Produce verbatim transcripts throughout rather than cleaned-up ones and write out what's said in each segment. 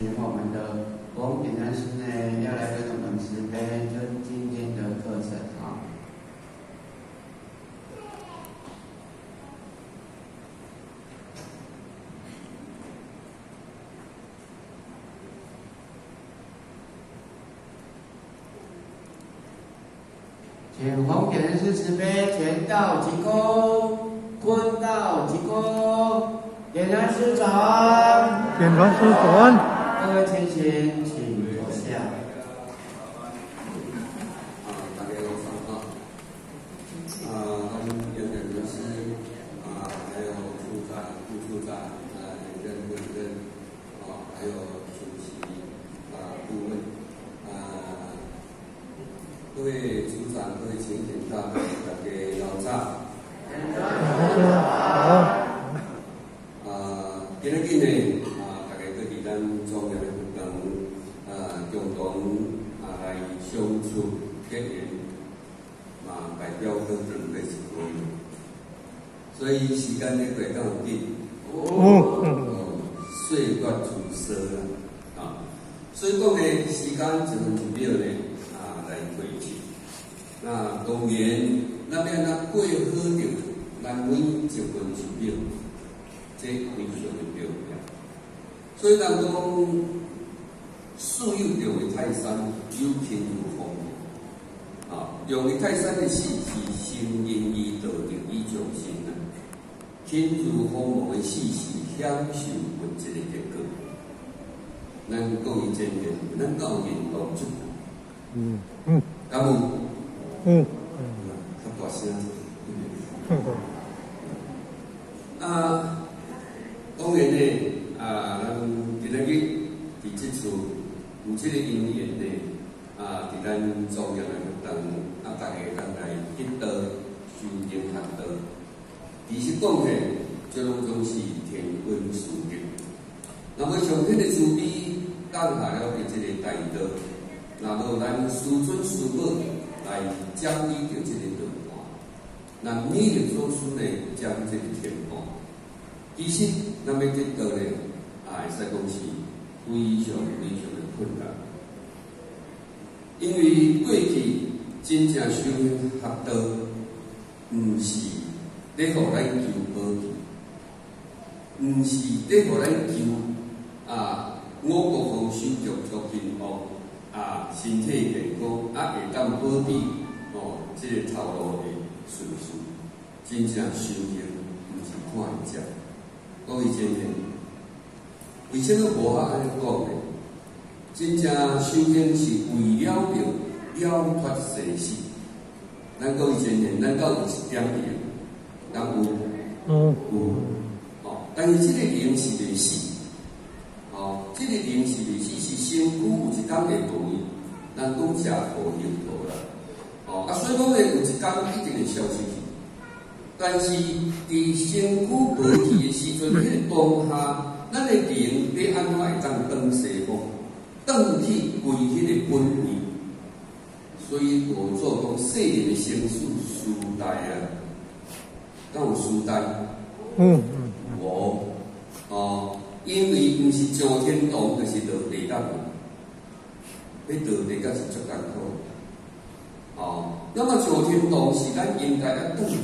天我们的国简单师呢要来跟我们慈悲，就是今天的课程啊。请红简单师慈悲，全道即功，坤道即功。简单师长， 简单师长， 各位亲亲，请坐下。 啊，大家好啊！啊，我们有点律师啊，还有处长、副处长啊，任任任啊，还有主席啊、顾问啊，各位组长、各位请警大大家老早。 好。 啊，今日呢啊，大家搁伫咱中央的活动啊，共同啊来相处结缘啊，代表各种的情况，所以时间呢过得有紧，哦，岁月如梭啦啊，所以讲呢，时间一分一秒呢啊来过去，那当然咱要安怎过好着咱每一分一秒。这非常的重要，所以人讲树有着为泰山，有天有风啊。用为泰山的事是行因义道定以众生啊，天如风无的事是享受物质的结果。咱讲伊真言，咱教言当出。 嗯嗯。 敢有？ 嗯。 较大声。 嗯。 啊。当然呢，啊，咱今日伫即处有即个因缘呢，啊，伫咱中央的活动，啊，大家咱来得道、修行、学道。其实讲起，这拢总是天恩殊遇。那么上天的慈悲降下了伫即个大道，那么咱师尊师母来奖励着即个道法，那每个做师呢将即个天法。其实，咱要得到呢，啊，会使讲是非常非常的困难，因为过去真正修学道，毋是咧互咱求好去，毋是咧互咱求啊五谷丰收、足足幸福啊，身体健康啊，会当保庇哦，即、这个头路的顺序，真正修行毋是看伊食。各位先生，为什么无法安尼讲呢？真正修行是为了着了脱生死。咱各位先生，咱到有一点点，咱有， 嗯， 有，哦，但是这个灵是未死，哦，这个灵是未死，是身躯有一天会无去，咱讲食无形无啦，哦，啊，所以讲呢，有一天一定会消失去。但是，伫身躯无去的时阵，迄、那个当下，咱的灵要安怎会当转西方，转去归迄个本位？所以我做讲世人的生死时代啊，敢有时代？ 嗯嗯， 无哦，因为毋是上天堂，就是落地狱。要落地狱是足艰苦。哦，那么上天堂是咱应该要转去。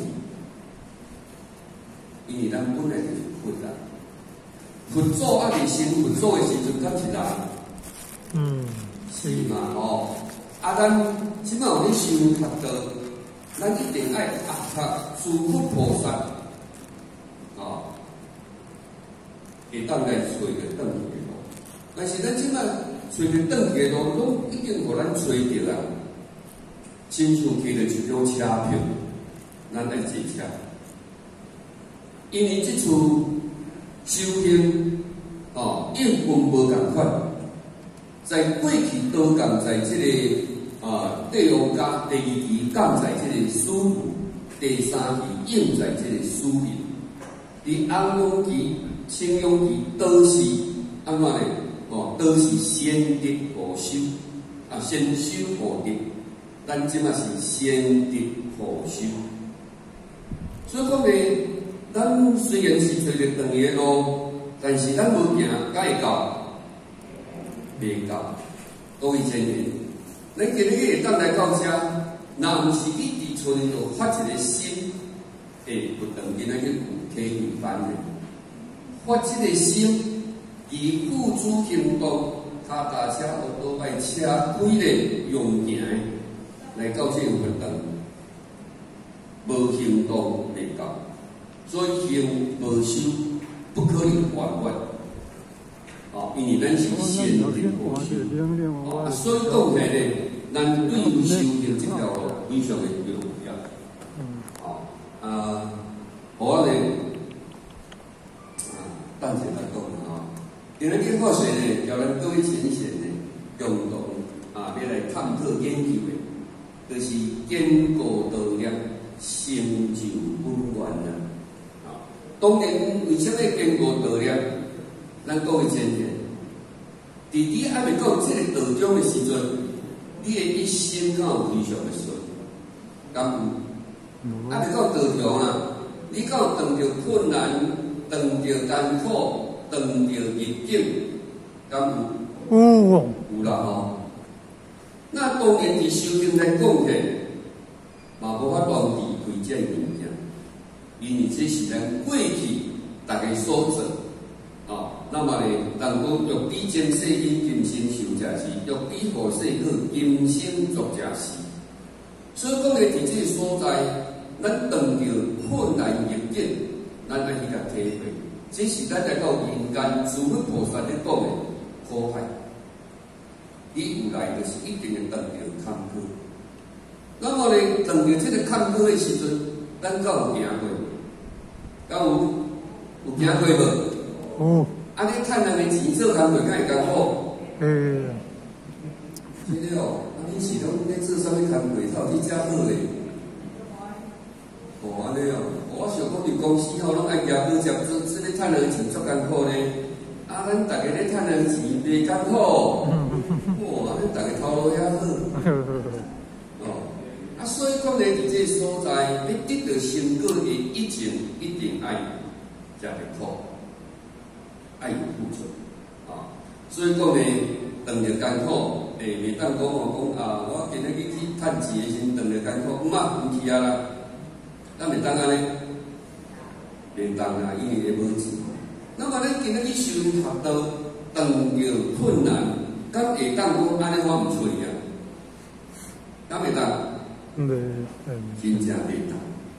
因为咱本来就是佛啊，佛祖啊，未成佛祖的时阵，敢是人？ 嗯， 是嘛？哦，啊，咱即摆有咧修学道，咱一定爱学习诸佛菩萨，哦，会当来找着转去的路。但是咱即摆找着转去的路，拢已经互咱找着啊，亲像摕着一张车票，咱来坐车。因为即处修行哦，应分无共款，在过去都讲在即、这个啊帝王家，第二期讲在即个师父，第三期应在即个师人。伫安阳期、青阳期都是安怎呢？哦，都是先得后修啊，先修后得。咱即嘛是先得后修，所以讲呢。咱虽然是找着长的路，但是咱无行，敢会到？ 袂到。各位前辈，咱今日会当来到遮，若毋是你伫厝里头发一个心，诶，不等今仔日有体验班的，发一个心，以付诸行动，脚踏车、奥多摆车规个用行来到这个活动，无行动袂到，所以行无修不可能完完。哦，因为咱是先定后修，哦，所以讲起来咧，咱对于修行这条路非常的重要。哦，啊，我咧，啊，等下来讲啊，今日嘅课程咧，叫咱各位先生咧，共同啊，要来探讨研究嘅，就是坚固道业，成就本愿啊。啊，当然，为什么坚固道业？咱各位前辈，伫你还未到这个道中的时阵，你的一生敢有非常的顺，敢有？还未到道中啊，你敢有碰到困难、碰到艰苦、碰到逆境，敢有？ 有有啦吼。那当然伫修行来讲起，嘛无法当离开这物件，因为这是咱过去大家所做。哦，那么呢，当讲欲比前世因今生受者是，欲比后世去今生作者是。所以讲咧，伫这个所在，咱碰到困难逆境，咱爱去甲体会，这是咱来到人间诸佛菩萨咧讲的苦海。你有来就是一定会碰到坎坷。那么呢，碰到这个坎坷的时阵，咱敢有行过？敢有有行过无？ 哦， 啊！你趁人个钱做工课，敢会艰苦？ 诶， 是了，啊！你是拢咧做啥物工课？才有去遮好诶？哦，安尼哦，我想讲伫公司吼，拢爱行好接做，即个趁人个钱足艰苦咧。啊，咱逐个咧趁人钱袂艰苦，哇！咱逐个头路遐好。哦，啊，所以讲咧，伫这个所在，要得到成果的以前，一定爱食得苦。爱有付出，啊，所以讲呢，当着艰苦，诶，袂当讲哦，讲啊，我今日去去趁钱的时，当着艰苦，毋啊，毋去啊啦，咱袂当安尼，袂当啊，因为无钱。那么咱今日去修行学道，当着困难，敢会当讲安尼我毋出去啊？敢袂当？ 袂， 真正袂当。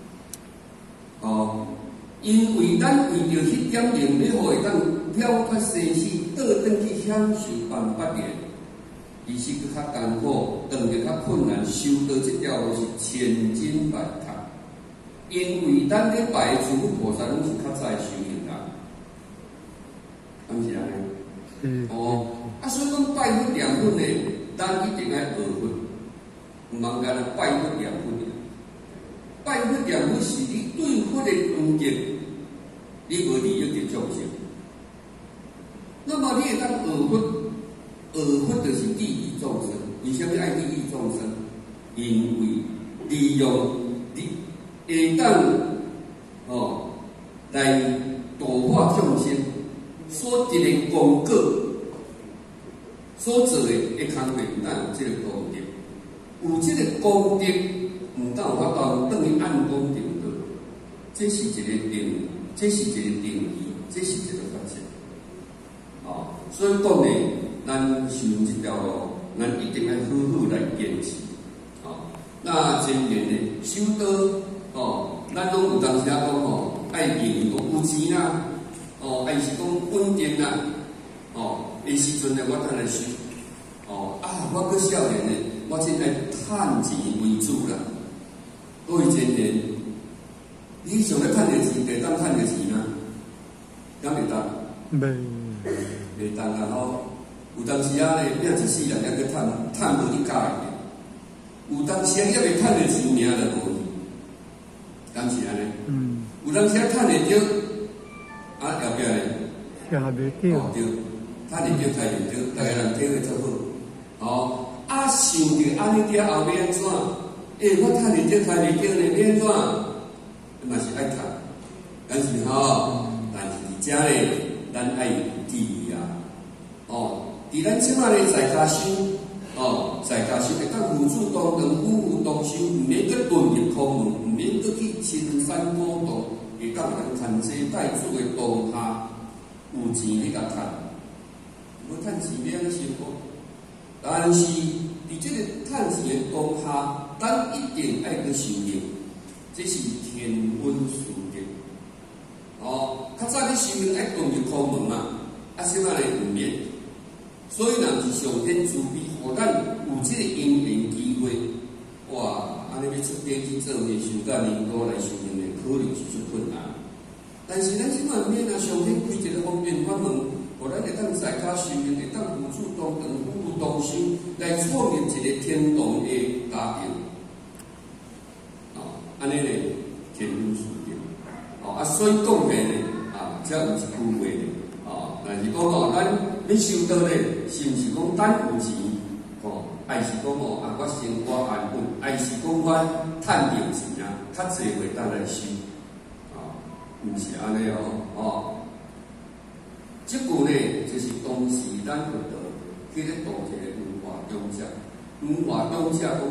哦，因为咱为着迄点能力，互会当。了脱生死，倒转去享受万八年，其实佫较艰苦，当着较困难，修到这条路是千金万塔。因为咱咧拜诸佛菩萨，拢是较早修行人，敢是安尼？嗯。哦，啊，所以讲拜佛念佛咧，咱一定爱学佛，毋茫干拜佛念佛尔。拜佛念佛是你对佛的恭敬，你无利益的众生。那么你会当学佛，学佛就是利益众生。为什么爱利益众生？因为利用你会当哦来度化众生所得的功果，所做的一工课，毋但有这个功德，有这个功德，毋但有法当等于按功定德，这是一个定，这是一个定义，这是一个法则。哦，所以讲呢，咱修这条路，咱一定要好好来坚持。哦，那前面呢，修道哦，咱拢有当时啊讲吼，爱用讲有钱啊，哦，还是讲稳定啊，哦，的时阵呢，我当然修。哦啊，我搁少年呢，我现在趁钱为主啦。各位前面，你想要趁着钱，会当趁着钱啊？敢袂当？ 袂。 袂当啊吼，有当时啊咧，拼一世人还去趁趁无一家的；有当时啊，也袂趁着钱，命就无去，敢是安尼？嗯。有当时啊，趁会着，啊后壁咧， 吃袂着。 哦对，趁会着，趁袂着，逐个人体会做好。哦，啊想着安尼了后要安怎？诶，我趁会着，趁袂着咧，要安怎？嘛是爱趁，但是吼，但是伫遮咧。咱爱有智慧啊，哦， 伫咱即摆咧在家修，哦，在家修会当辅助当当夫妇当修，毋免去遁入空门，毋免去去深山古道，会当人趁济带主的当下有钱去甲趁，要趁钱要安怎生活？但是伫即个趁钱的当下，咱一定爱去修行，这是天温殊定。哦，较早咧修行爱遁入空门嘛，啊，即摆咧毋免。所以，若是上天慈悲，互咱有即个因缘机会，哇，安尼要出家去做呢，修到年度来修行的，可能是足困难。但是咱即摆毋免啊，上天开一个方便法门，互咱会当在家修行，会当辅助当当夫妇同修，来创立一个天堂的家庭。哦，安尼咧，天温殊定。哦，啊，所以讲的呢，啊，才有一句话呢。哦，但是讲哦，咱要修道咧，是毋是讲等有钱？哦，还是讲哦啊，我生活安稳，还是讲我趁着钱啊，较济会当来修？啊，毋是安尼哦，哦，即句咧就是当时咱佛道去咧度一个文化中者，文化中者讲，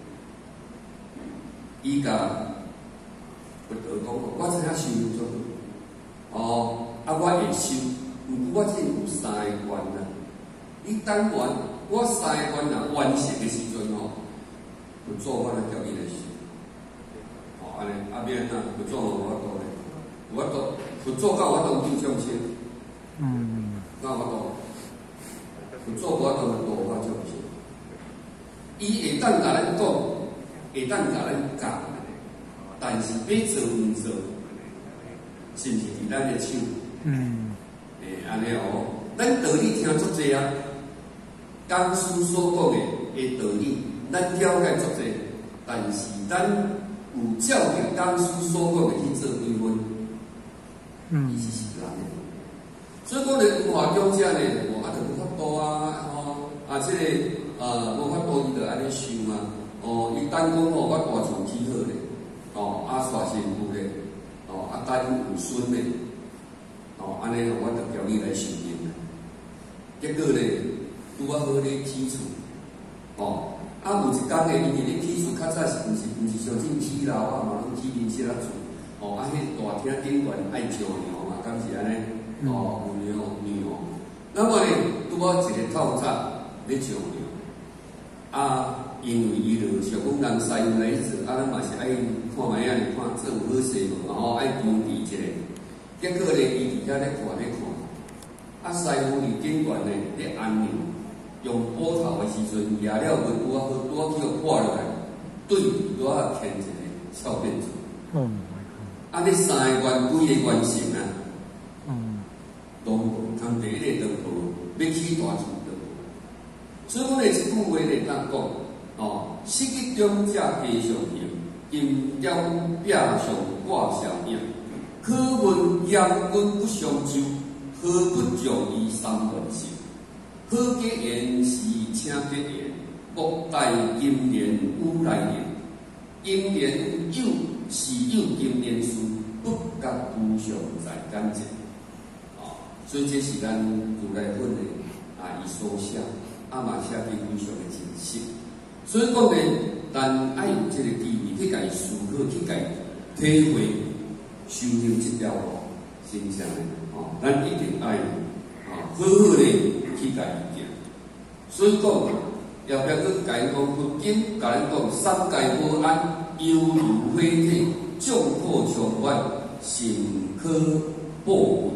伊甲佛道讲哦，我知影修做好，哦，啊，我会修。毋过我只有三个愿啊！你等完，我三个愿啊完成的时阵吼，佛祖我来叫伊来修。哦，安尼啊免啊，佛祖无法度咧，有法度，佛祖甲我当正相亲。嗯。甲我度，佛祖我当度我相亲。伊会当甲咱讲，会当甲咱教，但是要做毋做，是毋是伫咱的手？嗯。诶，安尼哦，咱道理听足济啊，讲师所讲的诶道理，咱了解足济，但是咱有照着讲师所讲的去做规分，嗯，伊是是难的。所以讲咧，文化中者咧，哦，啊，就无法度啊，吼，啊，即、这个呃，无法度伊就安尼想啊，哦，伊等讲吼，我大厝起好咧，哦，啊，娶新妇咧，哦，啊，等有孙咧。哦，安尼我就叫你来修行啦。结果咧，拄啊好咧起厝，哦，啊有一工咧，因为咧起厝较早是毋是毋是像种起楼啊嘛，拢起面式啊厝，哦，啊迄大厅顶悬爱招鸟嘛，敢是安尼？哦，有鸟鸟。那么咧，拄啊一个透早咧招鸟，啊，因为伊就想讲人师傅来做，啊，咱嘛是爱看卖啊，看做有好势无，然后爱扶持一下。结果咧，伊伫遐咧看咧看，啊，师傅伫顶悬咧咧按钮，用斧头的时阵压了袂拄啊好，拄啊去互破落来，对拄啊牵一个翘辫子。嗯。啊，你三个愿几个完成啊？嗯。都通第一个都无，要起大厝都无。所以讲咧，一句话咧，当讲哦，失去中者地上行，阴雕壁上挂小影。可闻阳君不相救，何不将伊三万成？好结缘是请结缘，莫待今年乌来年。今年有是有今年事，不甲无常在感情。哦，所以这是咱如来本的啊，伊所写，啊嘛写得非常的真实。所以讲呢，咱爱有这个机会去家己思考，去家己体会。修行这条路，真正的哦，咱一定爱啊，好好的去家己行。所以讲，要不要去家讲佛经？甲咱讲三界无安，犹如火体，众破常愿，心可报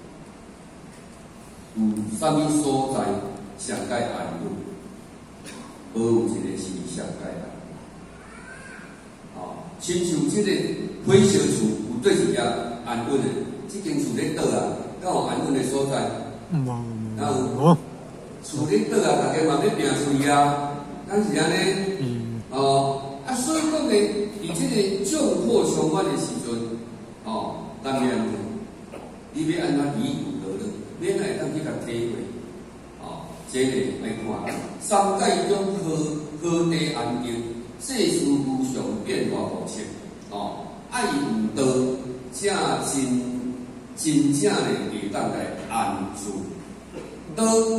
有啥物所在上界安稳？无有一个是上界安稳。哦，亲像这个火烧厝。对一个安稳的，这间厝咧倒啊，敢有安稳的所在？无，敢有？厝咧倒啊，大家嘛要拼出去啊，敢是安尼？嗯。哦，啊，所以讲咧，伫这个众破常愿的时阵，哦，当然，你要安怎理有得了，免来当去甲体会。哦，这个来看，三界中好好地安静，世事无常变化无常。哦。爱有道，才真真正的会当来安住。道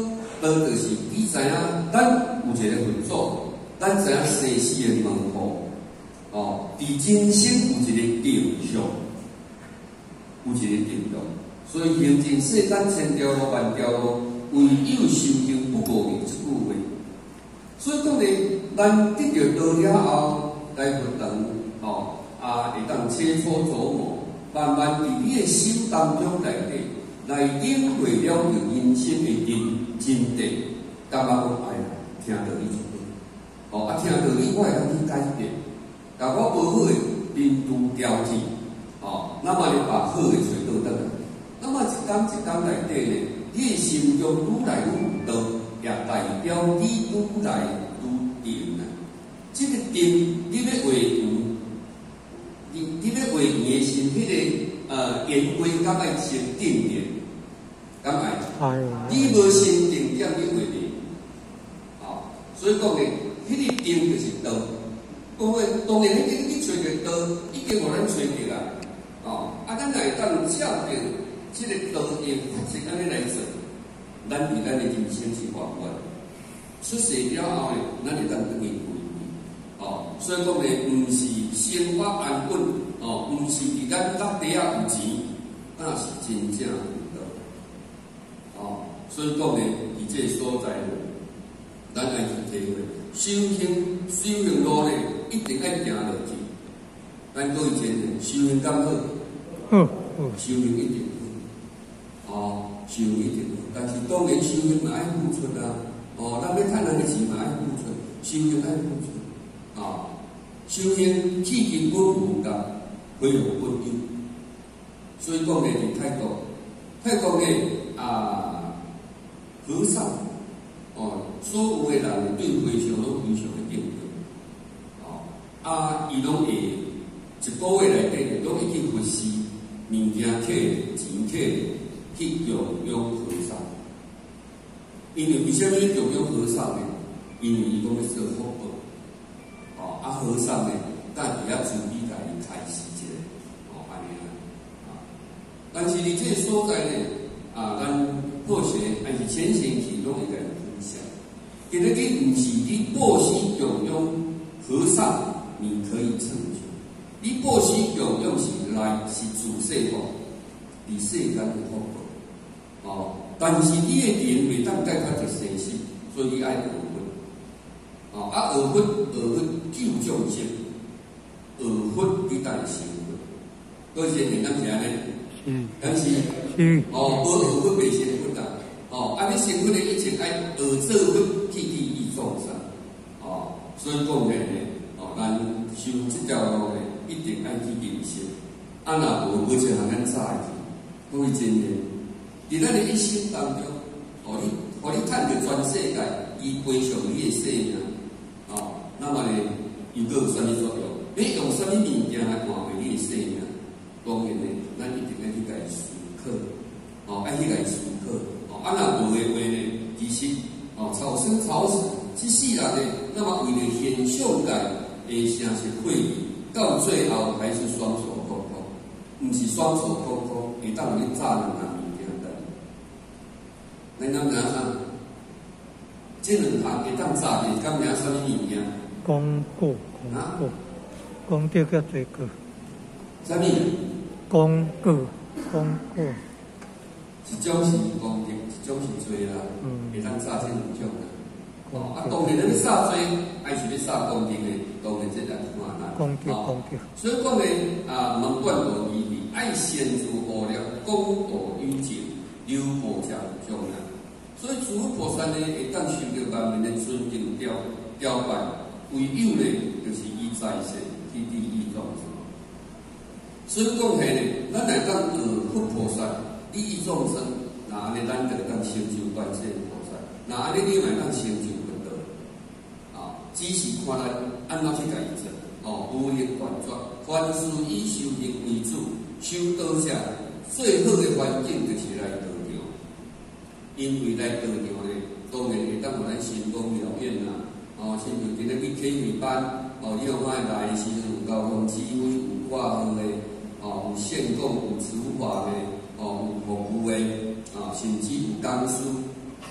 道就是你知影，咱有一个佛祖，咱知影生死的门户，哦，伫人生有一个定向，有一个定向，所以行尽世间千条路万条路，唯有修行不过于这句话。所以讲咧，咱得到道了后，来佛堂，哦，啊，会当切磋琢磨，慢慢伫你的心当中内底。来领会了着人生的真真谛，感觉讲哎呀，听道理就好。哦，啊，听道理我会当去改变，但我无好的因度调整，哦，那么就把好的找倒转来。那么一天一天内底呢，你的心中愈来愈有道，也代表你愈来愈定啊。这个定，你要画圆，你你要画圆的是迄个。呃，言归敢爱先定点，敢爱？你无先定点，你会定。哦，所以讲咧，迄、那个定就是道。讲诶，当然你你找着道，已经互咱找着啦。哦，啊，咱来当照着即个道应发生安尼来做，咱伫咱诶人生是圆满。出世了后咧，咱会当得去归。哦，所以讲咧，毋是生活安稳。哦，毋是伫咱落地啊有钱，那是真正有道。哦，所以讲咧，伫这个所在咧，咱爱去体会，修行修行路咧，一定爱行落去。咱过以前咧，修行敢好？ 好， 修行一定好。哦，修行一定好，但是当然修行嘛爱付出啊。哦，咱要趁咱的钱嘛爱付出，修行爱付出。啊，修行起根本无共。会有不一，所以讲咧，伫泰国，泰国咧啊，和尚哦，所有的人对和尚拢非常的敬重，哦，啊，伊拢会一个月内底拢会去佛寺物件摕钱摕去供养和尚，因为为什么供养和尚呢？因为伊讲要做福报，哦，啊，和尚呢，但伊要注意来开示。但是你这个所在呢，啊，咱或许还是前行启动一个分享。今日你唔是你报喜供养和尚，你可以成就；你报喜供养是来是主世法，你世间的福报。哦，但是你的人袂当解决一生死，所以你爱学佛。哦，啊，学佛学佛救众生，学佛你当成佛。各位先生，咱是安尼。嗯，但是，哦，无学佛袂成佛啦，哦，啊，你成佛的以前爱学做佛去利益众生，哦，所以讲咧，哦，咱修这条路咧，一定爱去认识，啊，若无，无就通咱早去，各位真诶，伫咱的一生当中，哦，你，互你趁着全世界，伊归属你的生命，哦，那么咧，又搁有啥物作用？你用啥物物件来换回你的生命？当然咧，咱一定要去甲伊思考，哦，爱去甲伊思考，哦，啊若无诶话咧，其实，哦，草生草死，即世人咧，那么为了现象界会成是会议，到最后还是双手空空，毋是双手空空，会当去炸两项物件的。咱敢知影啥？这两项会当炸的，敢知影啥物物件？ 功过，功过，功德较侪个。 啥物？ 功过，功过， 一种是功德，一种是罪啦。嗯，会当杀这两种啦。哦，啊，当然咱要杀罪，还是要杀功德的，当然这两看啦。 功德，功德。 所以讲咧，啊，门贯道义理，爱先助恶了，公道于情，留无家将来。所以诸佛菩萨呢，会当受到万民的尊敬雕雕拜，唯有呢，就是以在世去利益众生。所以讲起咧，咱来当学佛菩萨利益众生，那安尼咱就当成就观世音菩萨，那安尼你咪当成就佛道。啊，只是看咱安怎去家己做。哦，无力hoàn转，凡事以修行为主，修道者最好的环境就是来道场，因为来道场咧，当然会当互咱成功了演啦。哦，亲像今日去体育班，哦，你有看来时阵有交通指挥，有挂号的。哦，有宪供，有执法的，哦，有服务的，啊，甚至有讲师，啊，啊，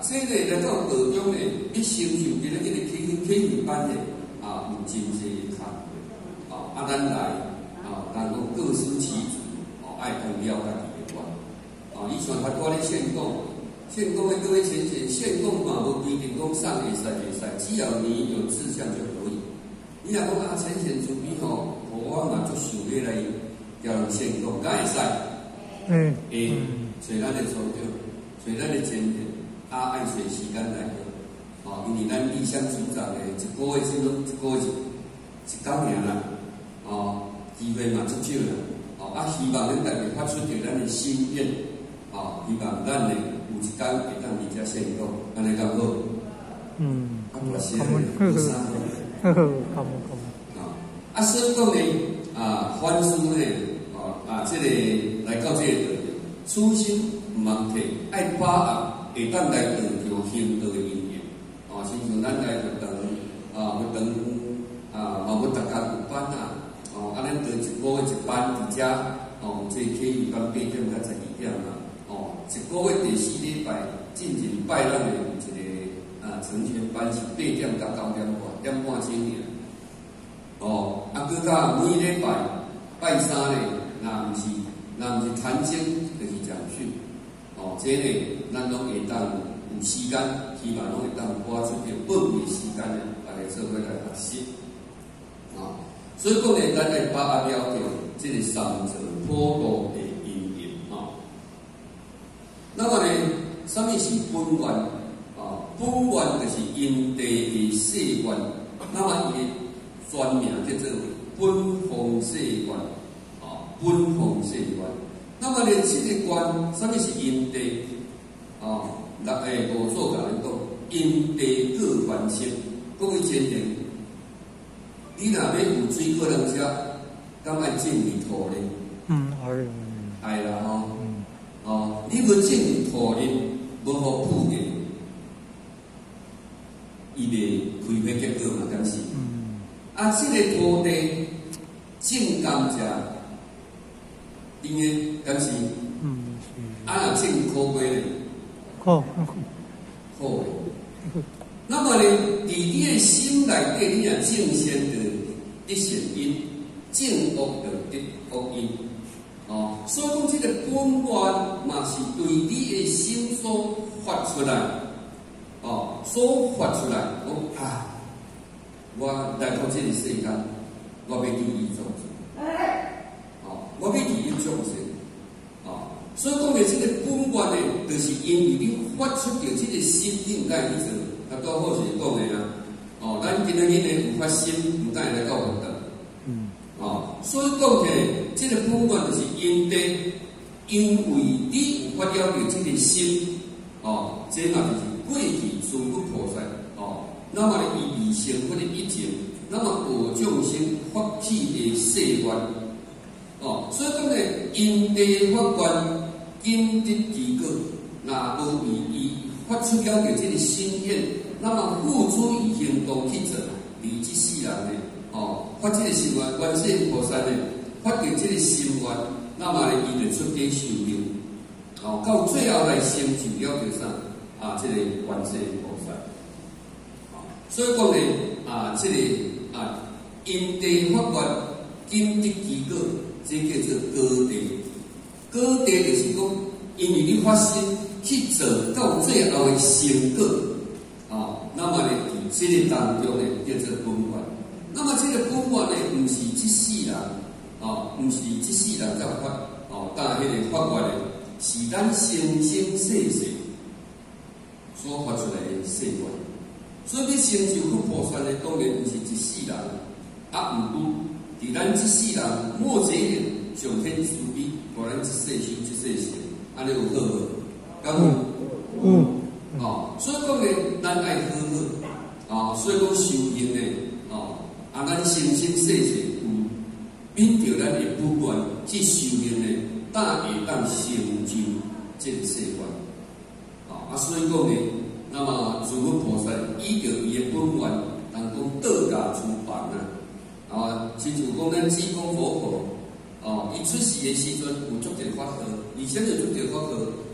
这个来到道中呢，一成就今日这个启启启班的啊，有真济的学问啊，啊，咱来啊，咱讲各司其职，哦，爱讲了家己的话，啊，以前他多咧劝讲，劝讲的各位浅显，劝讲嘛无规定讲上会使袂使，只要你有志向就可以。你若讲啊，浅显主义吼，我嘛足想要来叫人劝讲，敢会使？ 嗯， 诶，所以咱的所长，所以咱的前提，啊，爱随时间来个，哦，因为咱理想组长的一个月只拢一个月一九年啦，哦，机会嘛足少啦，哦，啊，希望咱大家发出着咱的心愿，哦，希望咱呢有一天会当伫遮成功，安尼讲好。 嗯， 啊，多谢感恩， 呵呵， 呵呵，感恩感恩。 啊，啊，所以讲呢，啊，凡事呢。啊，这个来到这个道场，初心唔通摕，爱把握会当来道场行道的因缘。哦，亲像咱来学堂，啊，学堂啊，嘛要大家有班啊，哦，啊，咱得一个月一班伫遮，哦，这启宇班八点到十二点啦，哦，一个月第四礼拜进前拜咱的有一个啊成全班是八点到九点半，点半钟尔。哦，啊，佮甲每礼拜拜三咧。那毋是，那毋是谈经，就是讲训。哦，这个咱拢会当有时间，希望拢会当花出点宝贵时间呢，大家做伙来学习。啊，所以讲呢，咱来把握了解这个三者普度的因缘啊。那么呢，什么是本愿？啊，本愿就是因地的誓愿。那么伊的全名叫做本风誓愿。本风誓愿，那么呢，这个愿，什么是因地？哦，六诶五祖甲咱讲，因地各愿心。各位前人，你若要有水可能食，敢爱种于土呢？ 嗯，系。 系啦吼。嗯。哦，你要种于土呢，无好铺嘅，伊袂开花结果嘛，敢是？嗯。啊，这个土地种甘蔗。因为但是，嗯，啊，若种苦瓜咧， 苦， 苦诶。那么呢，伫你的心内底，你若种善的得善因，种恶的得恶因。哦，所以讲这个本愿嘛是对你的心所发出来，哦，所发出来，讲啊，我来到这个世间，我要去依照。我要去因众生，啊，所以讲的这个本愿呢，就是因为你发出着这个心，你唔该去做，啊，多好是讲的啦，哦，咱今仔日呢有发心，唔该来到学堂，嗯，哦，所以讲起来，这个本愿就是因地，因为你有发了着这个心，哦，这嘛就是过去诸佛菩萨，哦，那么呢，以未成佛的一情，那么我众生发起的誓愿。哦，所以讲呢，因地发愿，今得其果。那无为伊发出了着这个心愿，那么付诸于行动去做，而这世人呢，哦，发这个心愿，观世音菩萨呢，发着这个心愿，那么呢，伊就出家修行，哦，到最后来成就了着啥？啊，这个观世音菩萨。啊，所以讲呢，啊，这个啊，因地发愿，今得其果。这叫做果地，果地就是讲，因为你发心去做到最后的成果，啊，那么呢，在这个当中呢，叫做本愿。那么这个本愿呢，唔是这世人，啊，唔是这世人才发，哦，但係迄個發願呢，是咱生生世世所發出來的誓願。所以你成就佛菩薩呢，當然唔是一世人，啊，唔過。伫咱即世人莫这一上天慈悲，互咱一世修一世行，安尼有好无？敢有？嗯。哦，所以讲呢，咱爱好好，哦，所以讲修行呢，哦，啊，咱生生世世有秉着咱的本愿去修行呢，但会当成就这个世愿。哦，啊，所以讲呢，那么诸佛菩萨依着伊的本愿，当讲道家出版啊。啊，亲像讲咱济公活佛，哦，伊出世的时阵有足多法号，以前就足多法号，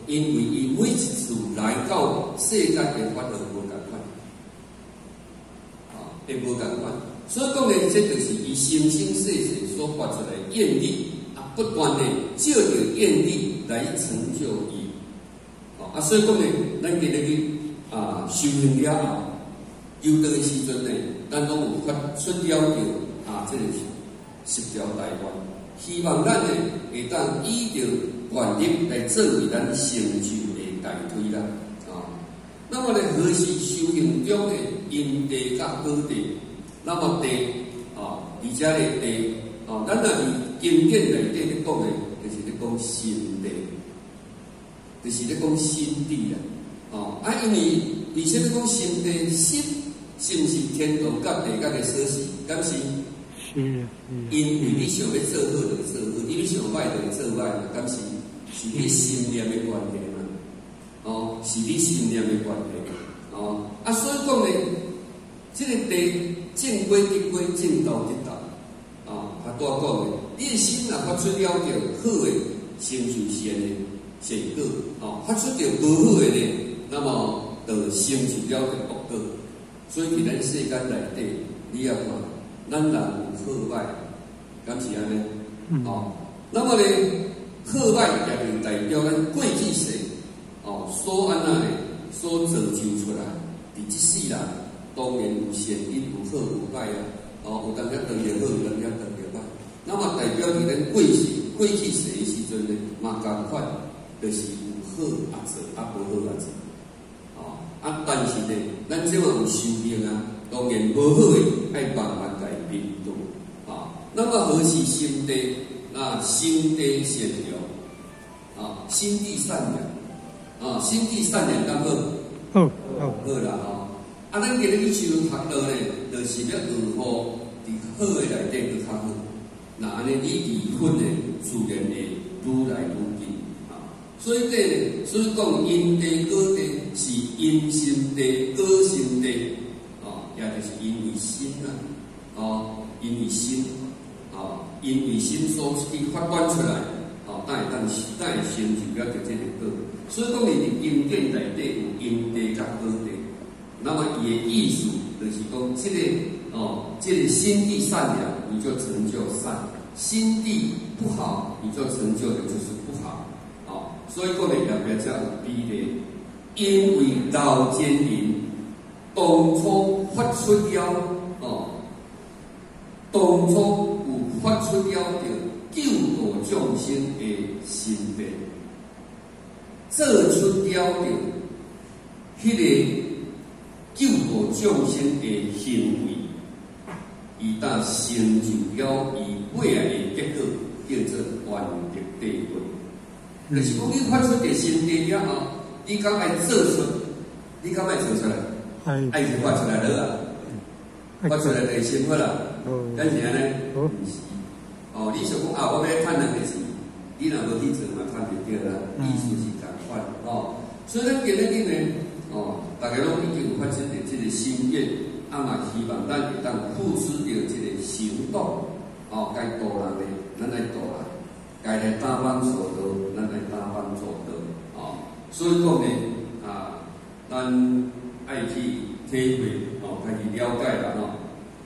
因为伊每一次来到世界的法都无共款，啊，会无共款。所以讲呢，这就是伊生生世世所发出来的愿力，啊，不断的照着愿力来成就伊。啊，所以讲呢，咱今日去啊修行了后，有倒的时阵呢，咱拢有发出了着啊，这个十条大愿，希望咱呢会当依着愿力来作为咱成就的大推啦。啊，那么呢，何时修行中的因地甲果地？那么地啊，而且呢地啊，咱若是经典内底咧讲的，就是咧讲心地。就是咧讲心地啦，哦，啊，因为而且咧讲心地，心是毋是天道甲地甲嘅锁匙？敢是？ 是。 因为你想要做好就做好，你想歹就做歹，敢是？是你心念嘅关系嘛？哦，是你心念嘅关系。哦，啊，所以讲咧，这个地正规得规，正道得道。啊，啊，多讲嘅，你嘅心若发出了着好嘅，成就善嘅。善果哦，发出着无好的呢，那么就成就了着恶果。所以伫咱世间内底，你要看，咱人有好歹，敢是安尼？哦，那么呢，好歹也就代表咱过去世哦所安那呢，所造就出来，伫即世人当然有善因，有好有歹啊。哦，有当时当着好，有当时当着歹。那么代表伫咱过去过去世的时阵呢，嘛共款。就是有好也做，啊无好也做，哦，啊，但是呢，咱即个有修行啊，当然无好诶，爱慢慢来面对，啊，那么何是心地？啊，心地善良，啊，心地善良，啊，心地善良敢好？ 好，好， 好啦，哦，啊，咱今日去修学道呢，就是要如何伫好诶内底去较好，那安尼你离婚呢，自然会愈来愈近。所以这，所以讲因地果地是因心地果心地，哦，也就是因为心啊，哦，因为心，哦，因为心所去发展出来，哦，但会当但会成就了着这个果。所以讲，你伫因典内底有因地甲果地，那么伊的意思就是讲，这个哦，这个心地善良，你就成就善；心地不好，你就成就的就是不好。所以讲咧，也别只有比例，因为老奸淫当初发出了哦，当初有发出了着救度众生的心地，做出了着迄个救度众生的行为，伊当成就了伊尾来的结果，叫做完德地位。就是讲，你发出个心地了后，你敢爱做出，你敢爱做出来？爱就发出来了啊！发出来就生活啦。敢是安尼？毋是。哦，你想讲啊，我要趁两个钱，你若无去做嘛，趁袂着啦。意思是共款哦。所以咱今日呢，哦，大家拢已经有发出着这个心愿，啊嘛希望咱会当付出着这个行动，哦，该度人的，咱来度人。该来搭帮助道，咱来搭帮助道，哦，所以讲呢，啊，咱爱去体会，哦，爱去了解啦，吼。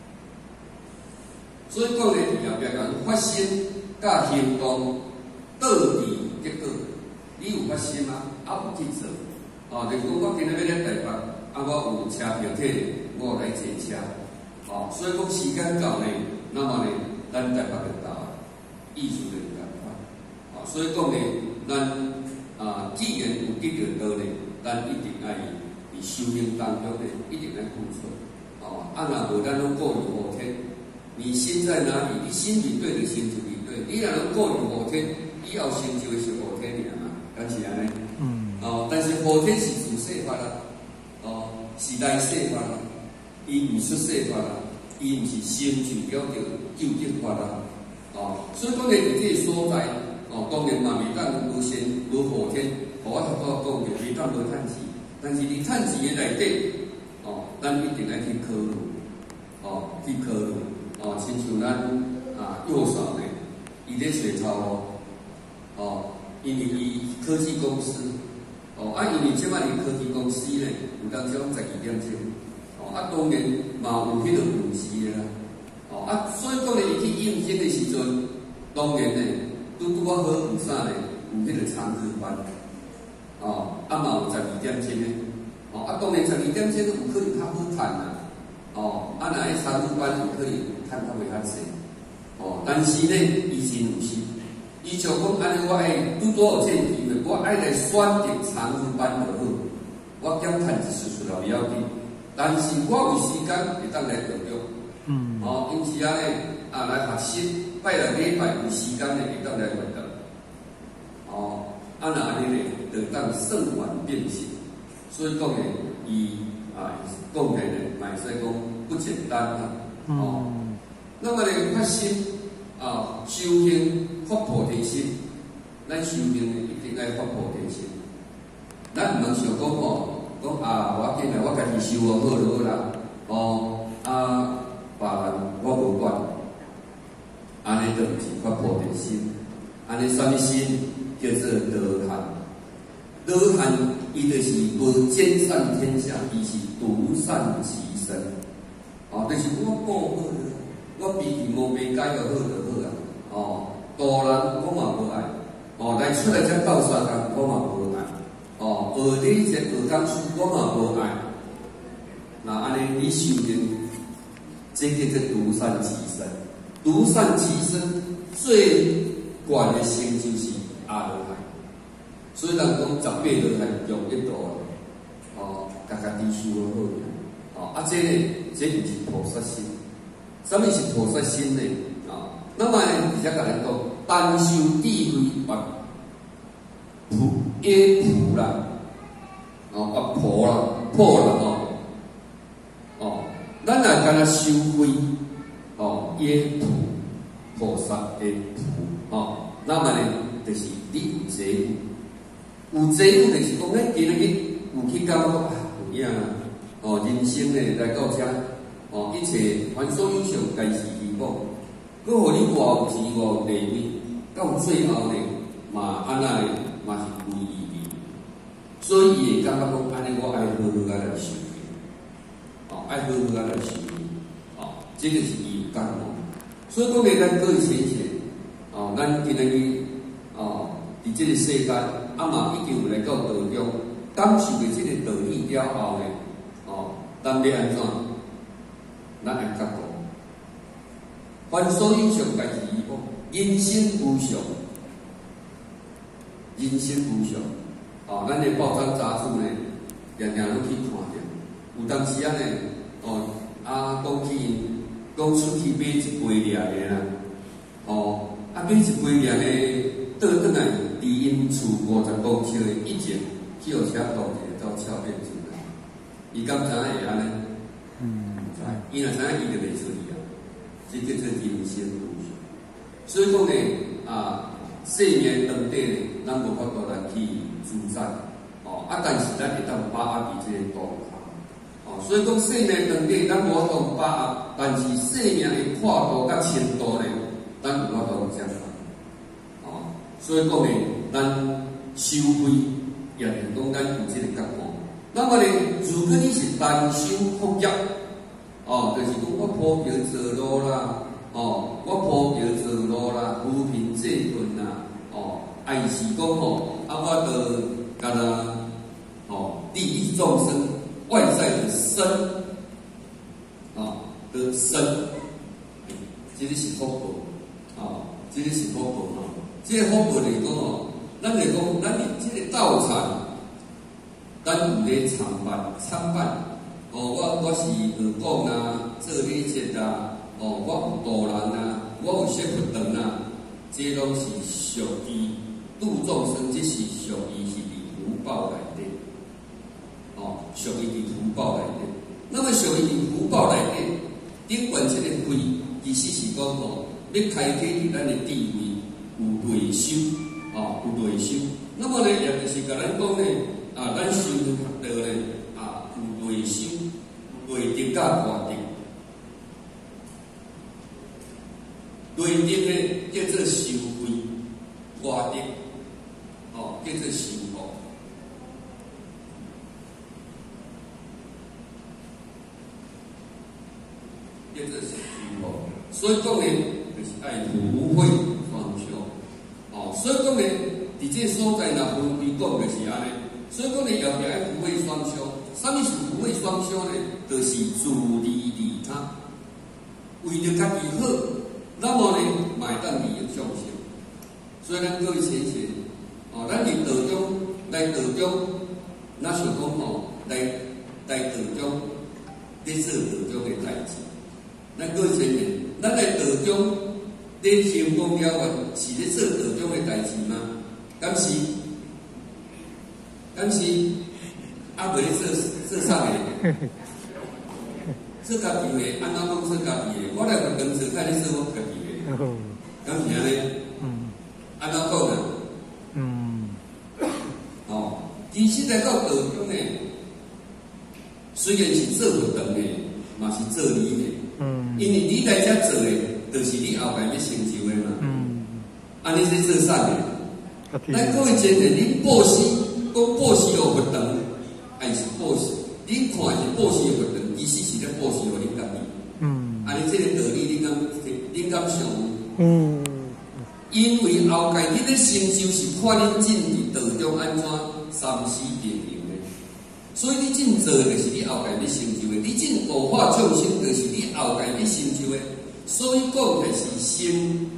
所以讲呢，后壁讲发心甲行动倒伫结果，你有发心吗？啊，有去做，哦，就是讲我今日要来台北，啊，我有车票摕，我来坐车，哦，所以讲时间到呢，那么呢，咱台北就到了，意思就。所以讲呢，咱啊，既然有得着道呢，咱一定爱伫修行当中呢，一定爱付出。哦，啊，若无咱拢过于后天，你心在哪里，你心里对，你心就里对。你若拢过于后天，以后成就的是后天尔嘛，敢是安尼？嗯。哦，但是后天是自世法啦，哦，是来世法啦，伊毋出世法啦，伊毋是成就了着究竟法啦。哦，所以讲呢，伫这个所在。哦，当然嘛，袂当无先无后天，互我头拄讲嘅，袂当无趁钱。但是你趁钱嘅内底，哦，咱一定爱去考虑，哦，去考虑，哦，亲像咱啊右手呢，伊咧找头路，哦，因为伊科技公司， 哦，啊，因为即摆伫科技公司咧，有当时讲十二点钟，哦，啊，当然嘛有迄个补习的啦，哦，啊，所以讲咧，伊去应征的时阵，当然咧，拄拄啊好有啥咧，有迄个长日班，哦，啊嘛有十二点钟的，哦，啊，当然十二点钟有可能较好趁啦，哦，啊，若迄长日班有可能趁较袂较济，哦，但是咧，伊真有心。伊像讲安尼，我爱拄拄有这个机会，我爱来选择长日班就好。我减趁一丝丝也袂要紧，但是我有时间会当来学着。嗯。哦，因此啊咧，啊来学习，拜六礼拜有时间咧会当来学着。哦，啊那安尼咧，就当胜完变形。所以讲咧，伊啊讲起咧，嘛会使讲不简单啊。哦。嗯、那么咧，发心。啊，修行发菩提心，咱修行一定爱发菩提心。咱毋能想讲吼，讲啊，我紧来，我家己修好好就好啦。哦，啊，别人我无管，安尼就毋是发菩提心。安尼啥物心叫做罗汉？罗汉伊就是无兼善天下，伊是独善其身。哦，就是我过好。我脾气无变改就好就好啊！哦，大人我嘛无爱，哦，来出来才斗相共我嘛无爱，哦，学理者学讲书我嘛无爱。那安尼你修行，这叫做独善其身。独善其身最悬的成就是阿罗汉。所以人讲十八罗汉用一道，哦，家家己修好，哦，啊，这呢，这就是菩萨心。什么是菩萨心呢？啊，那么呢，而且甲咱讲，单修智慧或普耶普啦，哦，啊破啦，破啦哦，哦，咱若干那修慧，哦，耶普菩萨耶普，哦，那么呢，就是你有财富，有财富就是讲，咱今日有去感觉啊，有影啊，哦，人生呢来到遮。哦，一切凡所有上，皆是虚妄。佮互你偌有钱偌有地位，到最后呢，嘛安那呢，嘛是无意义。所以伊会感觉讲，安尼我爱好好啊来修行，哦，爱好好啊来修行，哦，这个是伊有感觉。所以讲咧，咱各位先生，哦，咱今日哦，伫这个世间，啊嘛已经有来到道中，感受的这个道理了后呢，哦，咱要安怎？咱会觉悟，凡所有上，皆是虚妄。人生无常，人生无常。哦，咱的报章杂志呢，常常拢去看着。有当时啊呢，哦，啊，讲去，讲出去买一杯掠的啦，哦，啊，买一杯掠的，倒转来，伫因厝五十公尺的以前，汽油车倒一个到桥边出来，伊敢知影会安尼？嗯。伊若知影，伊就袂出去啊！这叫做人生无常。所以讲呢，啊，生命当底呢，咱无法度来去主宰，哦，啊，但是咱会当把握伫这个当下，哦，所以讲生命当底，咱无法度把握，但是生命的跨度甲深度呢，咱有法度掌握，哦，所以讲呢，咱修慧也是讲咱有这个觉悟。那么呢，如果你是单修福业，哦，就是讲我普桥造路啦，哦，我普桥造路啦，扶贫济困啦，哦，啊，伊是讲吼，啊，我着干那，哦，利益众生，外在的身，哦，的身，这个是福报，哦，这个是福报吼，这个福报来讲哦，咱来讲，咱这个道场，咱有咧参办参办。哦，我我是学讲啊，做礼节啊，哦，我有度人啊，我有说佛堂啊，这拢是属于度众生，这是属于是伫福报内底，哦，属于伫福报内底。那么属于伫福报内底，顶管这个慧，其实是讲吼，要开启伫咱的智慧，有内修，哦，有内修。那么呢，也就是甲咱讲呢，啊，咱修学道呢，啊，有内修。内德甲外德，内德呢叫做修慧，外德哦叫做修福。 叫做是虚无。所以讲呢，就是爱互惠双修。哦，所以讲呢，伫这所在若分开讲就是安尼。所以讲呢，要要爱互惠双修。啥物是互惠双修呢？就是自利利他，为着家己好，那么呢，嘛会当利益众生。所以咱各位先生，哦，咱伫道中来道中，咱想讲吼，来来道中，咧做道中的代志。咱各位先生，咱来道中咧成功了完，是咧做道中的代志吗？敢是？敢是？啊，袂咧做做啥个？做家己的，安怎讲做家己的？我来个当做开咧做我家己的，敢是安尼？嗯。安怎讲啊？嗯。哦，其实来到道中呢，虽然是做活动的，嘛是做理的。嗯。因为你来遮做的，就是你后摆要成就的嘛。嗯。安尼是做啥的？咱各位前提，你报喜，讲报喜有活动，还是报喜？你看是报喜的活动，其实是咧报喜互恁家己。嗯。安尼这个道理，你敢你敢想？嗯。因为后界你咧成就是看恁进入道中安怎三思并行的，所以你进做的就是你后界咧成就的，你进度化众生就是你后界咧成就的。所以讲就是先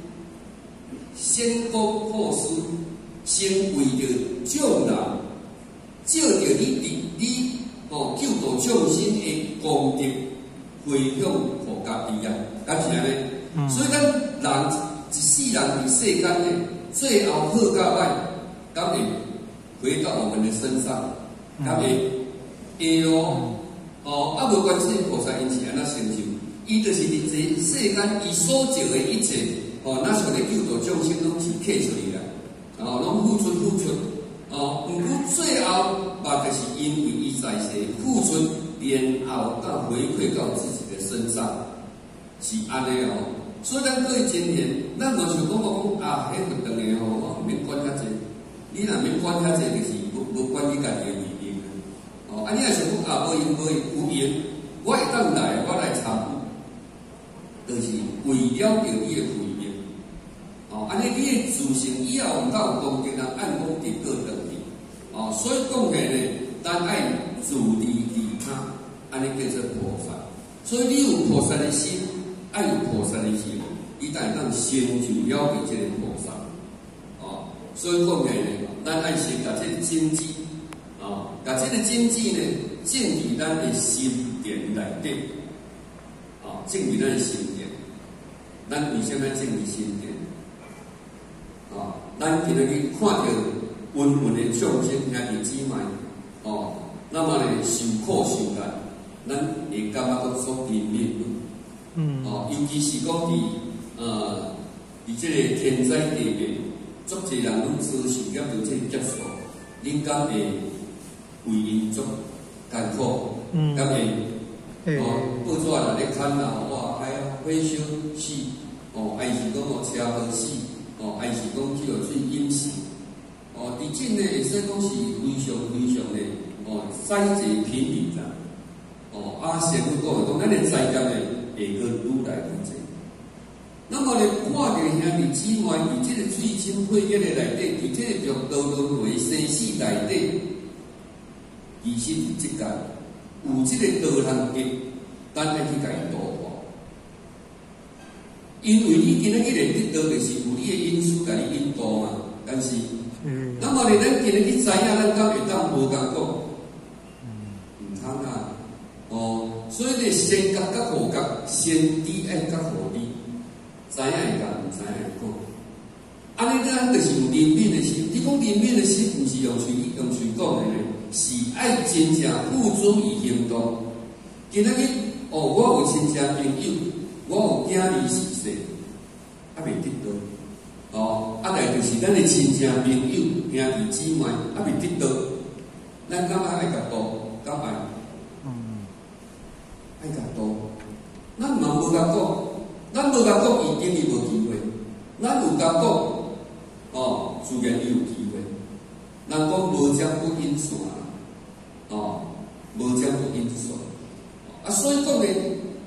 先讲好事，先为着众人，照着你伫你哦救度众生的功德回向互家己啊，敢是安尼？嗯、所以咱人。一世人伫世间呢，最后好甲歹，敢会回到我们的身上，敢会会咯？哦，啊，无关世菩萨因是安怎成就？伊就是伫这世间伊所造的一切，哦，那像咧救度众生拢是刻出来啦，哦，拢付出付出，哦，毋过最后嘛，就是因为伊在世付出，然后到回馈到自己的身上，是安尼哦。所以咱各位前言，咱若想讲我讲啊，迄活动的吼，我免管遐济。你若免管遐济，就是无无管你家己的利益啊。哦，啊，你若想讲啊，无用无有用，我会当来，我来参与，就是为了着你的利益。哦，安尼你的自信以后毋到功德，人按功德过等去。哦，所以讲起呢，咱爱自利利他，安尼叫做菩萨。所以你有菩萨的心。爱有菩萨的心，伊才会当成就了这个菩萨。哦，所以讲起呢，咱爱先把这个经济，哦，把这个经济呢，建立咱的心殿内底。哦，建立咱的心殿。咱为什么建立心殿？哦，咱今日去看到芸芸的众生兄弟姊妹，哦，那么呢受苦受难，咱会感觉到所怜悯。嗯，哦，尤其是讲伫呃，伫即个天灾地变，足侪人拢遭受了着即个劫数，恁敢会为因足艰苦？嗯，敢会哦，报纸内咧看啦，哇，哎呀，火烧死，哦，还是讲哦车祸死，哦，还是讲去落水淹死，哦，伫即呢会使讲是非常非常的哦，灾济频密啦，哦，啊，神父讲讲，咱的灾劫呢。会个愈来愈济，那么咧，看到兄弟姊妹伫即个水深火热的内底，伫即个六道轮回生死内底，其实伫即间有即个道行的，咱爱去甲伊度化。因为你今日去练得道，就是有你的因素甲你引导嘛，但是，嗯、那么咧，咱今日去知影，咱敢会当无共讲？毋通啊！哦，所以咧，先觉甲后觉，先知爱甲后知，知影会讲，毋知影会讲。安尼咱就是有怜悯的心。你讲怜悯的心，毋是用嘴用嘴讲的咧，是爱真正付诸于行动。今仔日哦，我有亲戚朋友，我有囝儿逝世，啊未得到。哦，啊来就是咱的亲戚朋友、兄弟姊妹，啊未得到，咱敢爱爱甲度，敢爱。爱甲多，咱嘛无甲讲，咱无甲讲，伊等于无机会；咱有甲讲，哦，自然伊有机会。人讲无将不因线，哦，无将不因线。啊，所以讲咧，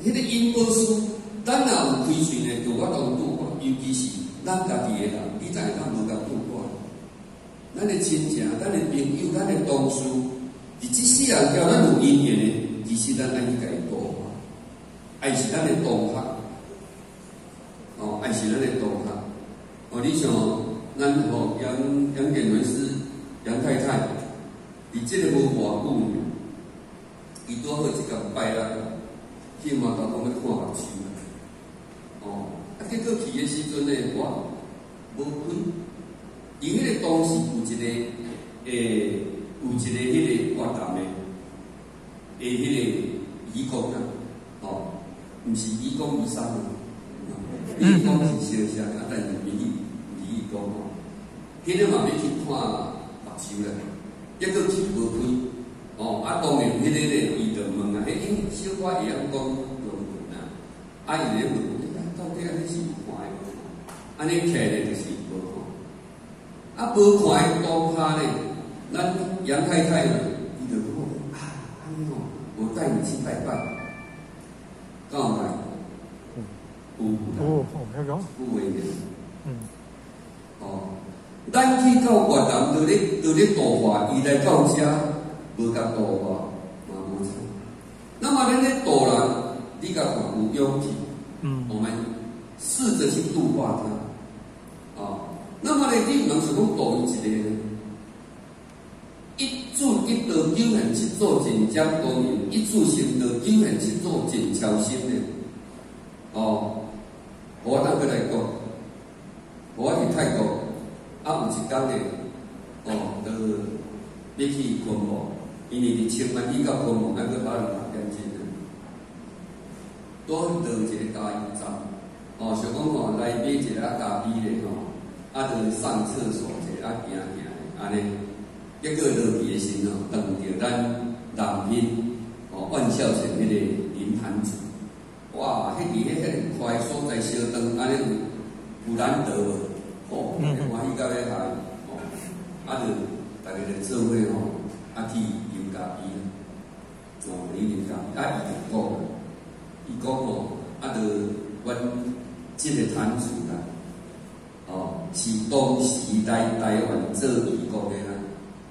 迄个因果书，咱若有开喙呢，就我当拄过，尤其是咱家己的人，你知影咱无甲拄过。咱的亲情、咱的朋友、咱的同事，伫即世人叫咱有因缘的，其实咱爱去家己度化，爱是咱的同学，哦，爱是咱的同学。哦，你像咱吼杨杨建文师杨太太，伫即个无偌久，伊拄好一个拜六去马头讲要看目睭，哦，啊结果去的时阵呢，我无开。伊迄个当时有一个诶，有一个迄个活动诶，诶，迄个义工啊，吼，毋是义工医生啊，义工是小声啊，但是义义工吼，迄个嘛要去看目睭啦，结果去无开，哦，啊当然迄个咧，伊就问啊，迄因小可会晓讲中文啊，啊伊咧问，到底安尼是有看诶无？安尼起来就是无看。啊，无看伊当下咧，咱杨太太呢，伊就讲啊，安尼哦，我带你去拜拜，敢有来？有哦，哦，有有。 有诶个。 嗯。 哦，咱去到越南，就咧就咧度化，伊来到遮，无甲度化，嘛无错。那么咱咧度人，你甲看有勇气，嗯，我们试着去度化他，啊。那么呢，你能是讲度伊一个呢？一处一道九现七座真将高明，一处成道九现七座真超心呢。哦，我当过来讲，我去泰国，啊有一天呢，哦，就要去昆明，因为伫千万去到昆明，还要跑两百点钟呢。多到一个加油站，哦，想讲吼来买一个咖啡咧吼。啊，就上厕所者啊，行行安尼，结果落去的时候，碰到咱南滨哦万孝城迄个林潭子，哇，迄伫迄个快所在烧灯，安尼有有难得无？哦，欢喜到咧来，哦，啊，就大家就做伙吼，啊去饮咖啡，哦，去饮咖啡，啊，伊就讲，伊讲吼，啊，就阮即个摊主啦。哦，是当时来台湾做义工的啦。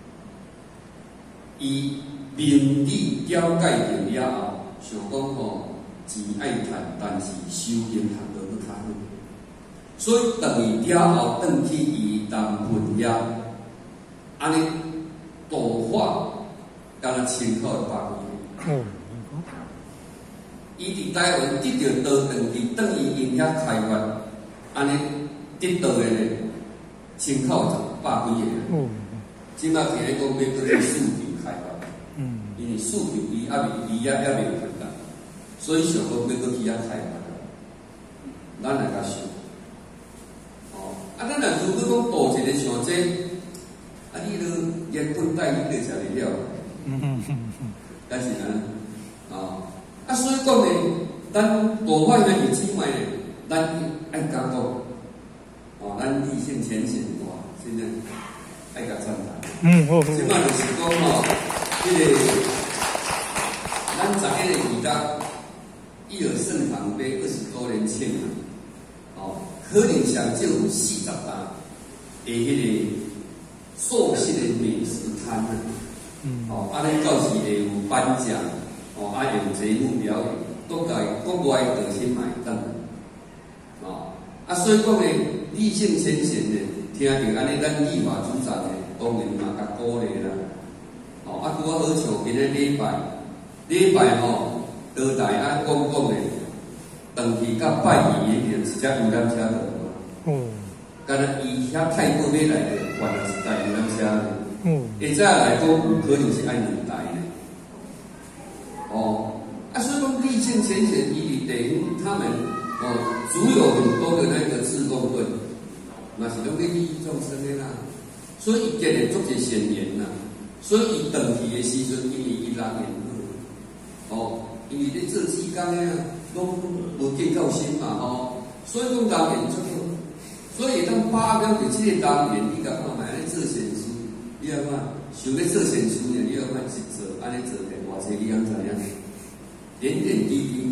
伊名利了解着了后，想讲吼钱爱赚，但是收入通都不较好，所以等伊了后，转去伊南分遐，安尼度化，敢若千口的百几个。伊伫台湾得到道转去，等伊因遐开发，安尼。得到的咧，千口十百几个。嗯。即摆听讲要搁去市场开发。嗯。因为市场伊还未，伊也还未发达，所以想讲要搁去遐开发。咱来甲想。哦，啊，咱若如果讲度一个像这，啊，你都烟棍带你就食袂了。嗯嗯嗯嗯。但是呢，啊，啊，所以讲呢，咱度化呢是起码呢，咱爱讲讲。哦，咱立宪前行哇，现在爱甲赞叹。嗯，好。即摆就是讲吼，迄个咱十一个二月，义尔圣堂杯二十多年前啊，哦，可能上少有四十单的迄个素食的美食摊啊。嗯。哦，安尼到时会有颁奖，哦，啊有节目表演，都甲国外的先买单。哦，啊，所以讲呢。立宪前行的，听着安尼，咱立法组长的，当然嘛甲鼓励啦。哦，啊，拄啊好像今日礼拜，礼拜吼，倒台啊讲讲的，长期甲拜二的人，一只游览车就有。哦。敢若伊遐泰国要来的，换了一台游览车的。嗯。会再来讲，有可能是爱两台的。哦，啊，所以讲立宪前行，伊伫地方他们。哦，足有很多的那个自贡队，嘛是拢咧利益众生的啦，所以伊建立足个宣言啦，所以伊长期的时阵，因为伊人缘好，哦，因为咧做志工的啊，拢无见到心嘛吼，所以讲人缘足好，所以当发表着即个人缘，你甲看卖安尼做善事，你要看想要做善事呢，你要看一做，安尼做起偌济，你通知影？点点滴滴。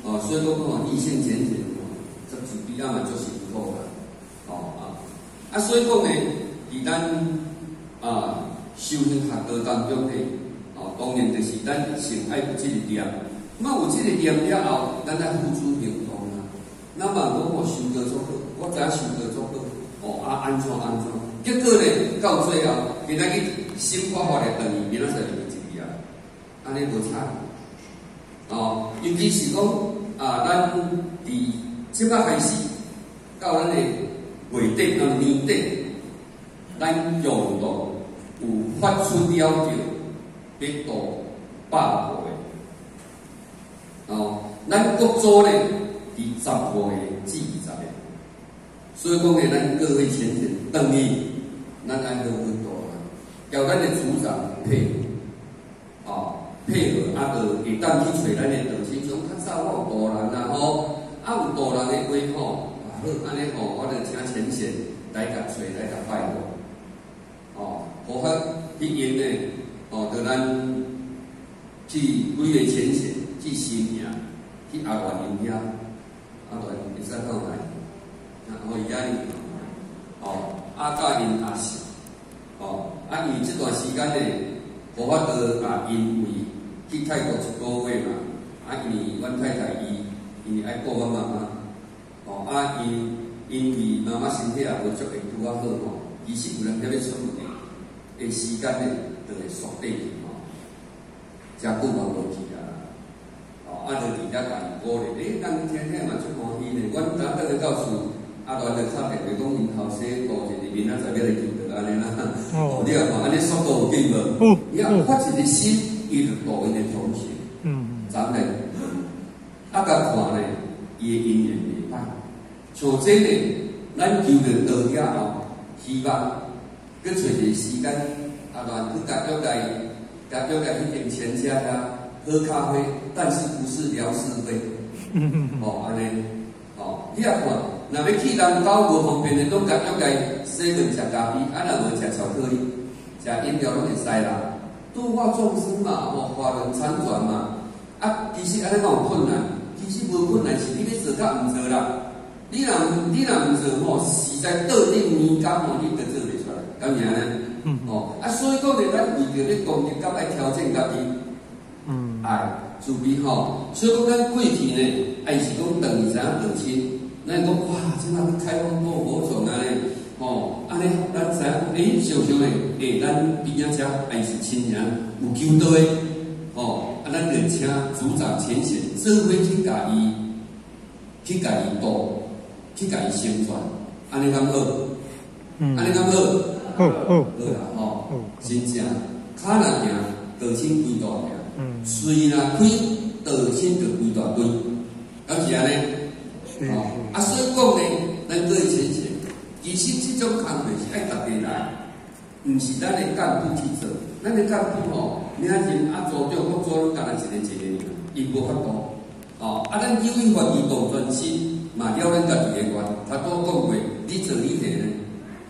哦，所以讲哦，异性前前哦，这自卑啊嘛就是不好啦，哦啊，啊所以讲呢，伫咱啊修行学道当中呢，哦当然就是咱先爱有这个念，那有这个念了后，咱来付诸行动啦。那么我我修得足好，我知影修得足好，哦啊安怎安怎，结果呢到最后，今仔日心发发来等于明仔载就一个啊，安尼无差。哦，尤其是讲啊，咱伫即摆开始到咱的月底、啊年底，咱用到有发出了着要度百户的，哦，咱国祖呢伫十户的至二十个，所以讲呢，咱各位先生，当然咱爱好好度啊，交咱的组长配合，哦。配合啊，就会当去找咱的道师讲，较早我有度人啦吼，啊有度人的话吼，好安尼吼，我就请前线来甲找来甲拜托，哦，好法去因呢，哦，就咱去几个前线去新营，去阿元因遐，啊对，会使到来，啊我伊遐尼，哦，啊甲因阿是，哦，啊伊这段时间呢，好法就啊因为。去泰国一个月嘛，啊，因为阮太太伊，因为爱顾阮妈妈，哦，啊，因因为妈妈身体也无足会拄啊好吼，其实有人遐要出门的，诶时间呢就会缩短去吼，真久嘛无去啊，哦，啊，就伫遐甲伊鼓励，诶，咱天天嘛出欢喜呢，阮当当个告诉啊，大就敲电话讲因后生顾一日明仔载要来求得安尼啦，哦，你啊看安尼速度有紧无？伊啊发一个心。伊就度因的同学，嗯，咱呢，啊，甲看呢，伊的姻缘袂歹。像这呢，咱求人到遐后，希望去找一个时间，啊，然去甲表家，甲表家去点钱吃啊，喝咖啡，但是不是聊是非，哦，安尼，哦，你啊看，若要去人家无方便的，拢甲表家洗顿食咖啡，啊，若无食巧克力，食饮料拢会使啦。度化众生嘛，吼，华人参转嘛，啊，其实安尼讲有困难，其实无困难，是你要做甲毋做啦。你若你若毋做吼，实在特定年间吼，你就做袂出来，咁样呢？嗯。哦，啊，所以讲咧，咱为着咧攻击，甲爱调整家己，嗯，爱自卑吼。所以讲咱过去呢，爱是讲等于怎样道亲，咱讲哇，即摆去开放多好种安尼。哦，安尼咱知影，诶，常常诶，诶，咱边仔遮还是亲人有求道诶，哦，啊，咱就请组长前线做伙去甲伊，去甲伊度，去甲伊宣传，安尼敢好？嗯，安尼敢好？好，好，好啦，吼，真正骹若行，道亲规大行，嗯，喙若开，道亲就规大堆，敢是安尼？哦，啊，所以讲呢，咱各位前线。其实这种工作是爱大家来，毋是咱的干部去做。咱的干部吼，领人啊组长、副组长，干了一个一个尔，伊无法度。哦，啊，咱有意愿移动专心，嘛了咱家己的愿。他都讲过，你做你者呢？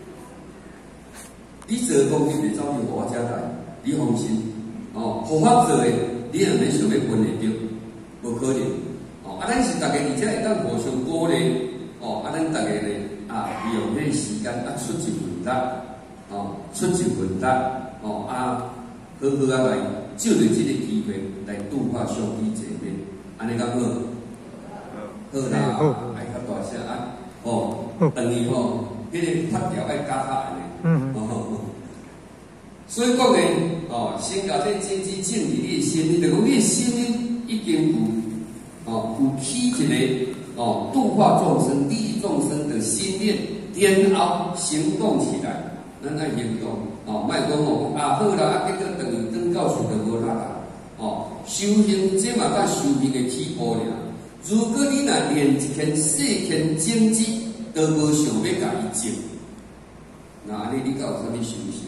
你做工作袂走去互我遮来，你放心。哦，互我做的，你若免想要分会着，无可能。哦，啊，咱是大家而且会当互相鼓励。哦，啊，咱大家呢？啊，利用迄个时间啊，出一份力，哦，出一份力，哦啊，好好啊来，借着这个机会来度化兄弟姐妹，安尼敢好？好啦，爱较大声啊，哦，等于吼，迄个发条爱加下安尼，嗯哦，所以讲呢，哦，先搞这经济建立你的心理，就讲你的心理已经有，哦，有起一个。哦，度化众生、利益众生的心念，然后行动起来，咱爱行动。哦，莫讲哦，啊好啦，啊结果等于等到处就无力啦。哦，修行这嘛甲修行的起步尔。如果你若连一片细片荆棘都无想要甲伊种，那安尼你搞有啥物修行？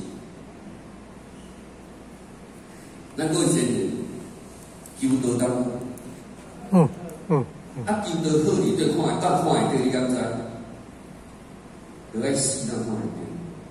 咱各位先生，求道当。嗯嗯。啊，求道好，你对看会当看会到，你敢知？就爱死当看会到。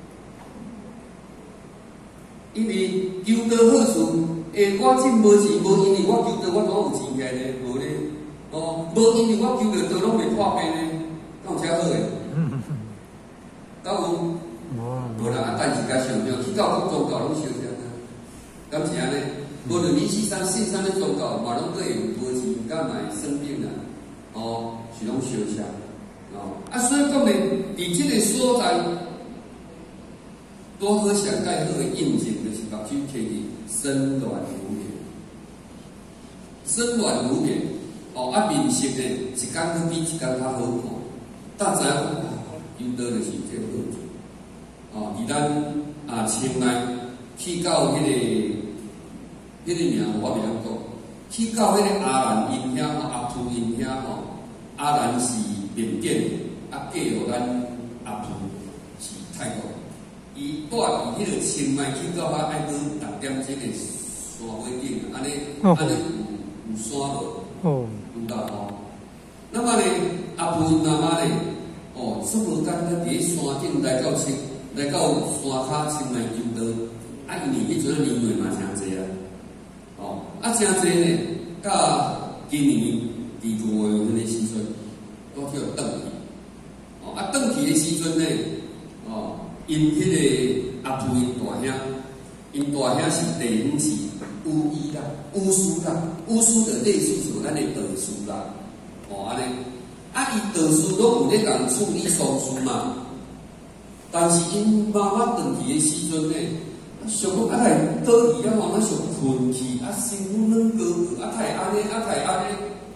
因为求道好处，诶，我真无钱，无因为我求道，我哪有钱起来呢？无咧， 哦，无因为我求着道拢袂破病呢，敢有遮好诶？敢有？无啦，但是甲想想，去到各宗教拢相像啊，敢是安尼？无论你是啥信啥物宗教，嘛拢各有无钱，甲嘛会生病啦，哦，是拢相像。哦，啊，所以讲呢，伫即个所在，多好上盖好诶印证，就是目睭摕去身软如棉，身软如棉。哦，啊，面色呢，一天佫比一天较好看。大知影，因倒就是这个好处。哦，伫咱啊清内去到迄、那个迄、那个名我袂晓讲，去到迄个阿兰因遐吼，阿蒲因遐吼，阿兰是缅甸的，啊嫁互咱阿蒲是泰国。伊住伫迄个清迈去到遐，爱去踏点即个山尾顶，安尼安尼有有山无？哦，有啦吼。那么呢，阿蒲因阿妈呢，哦，说无简单，伫山顶来到清。来到山骹清迈求道，啊，因为迄阵啊年岁嘛诚济啊，哦，啊诚济呢，甲今年伫五月份的时阵，都叫转去，哦，啊转去的时阵呢，哦，因迄个阿蒲因大兄，因大兄是地方是巫医啦、巫师啦、巫师的类似像咱的道士啦，哦安尼，啊伊道士拢有咧共处理丧事嘛。但是因妈妈转去的时阵呢，想讲啊，来倒去啊，吼，那想困去，啊，身躯软高高，啊，太安尼，啊，太安尼，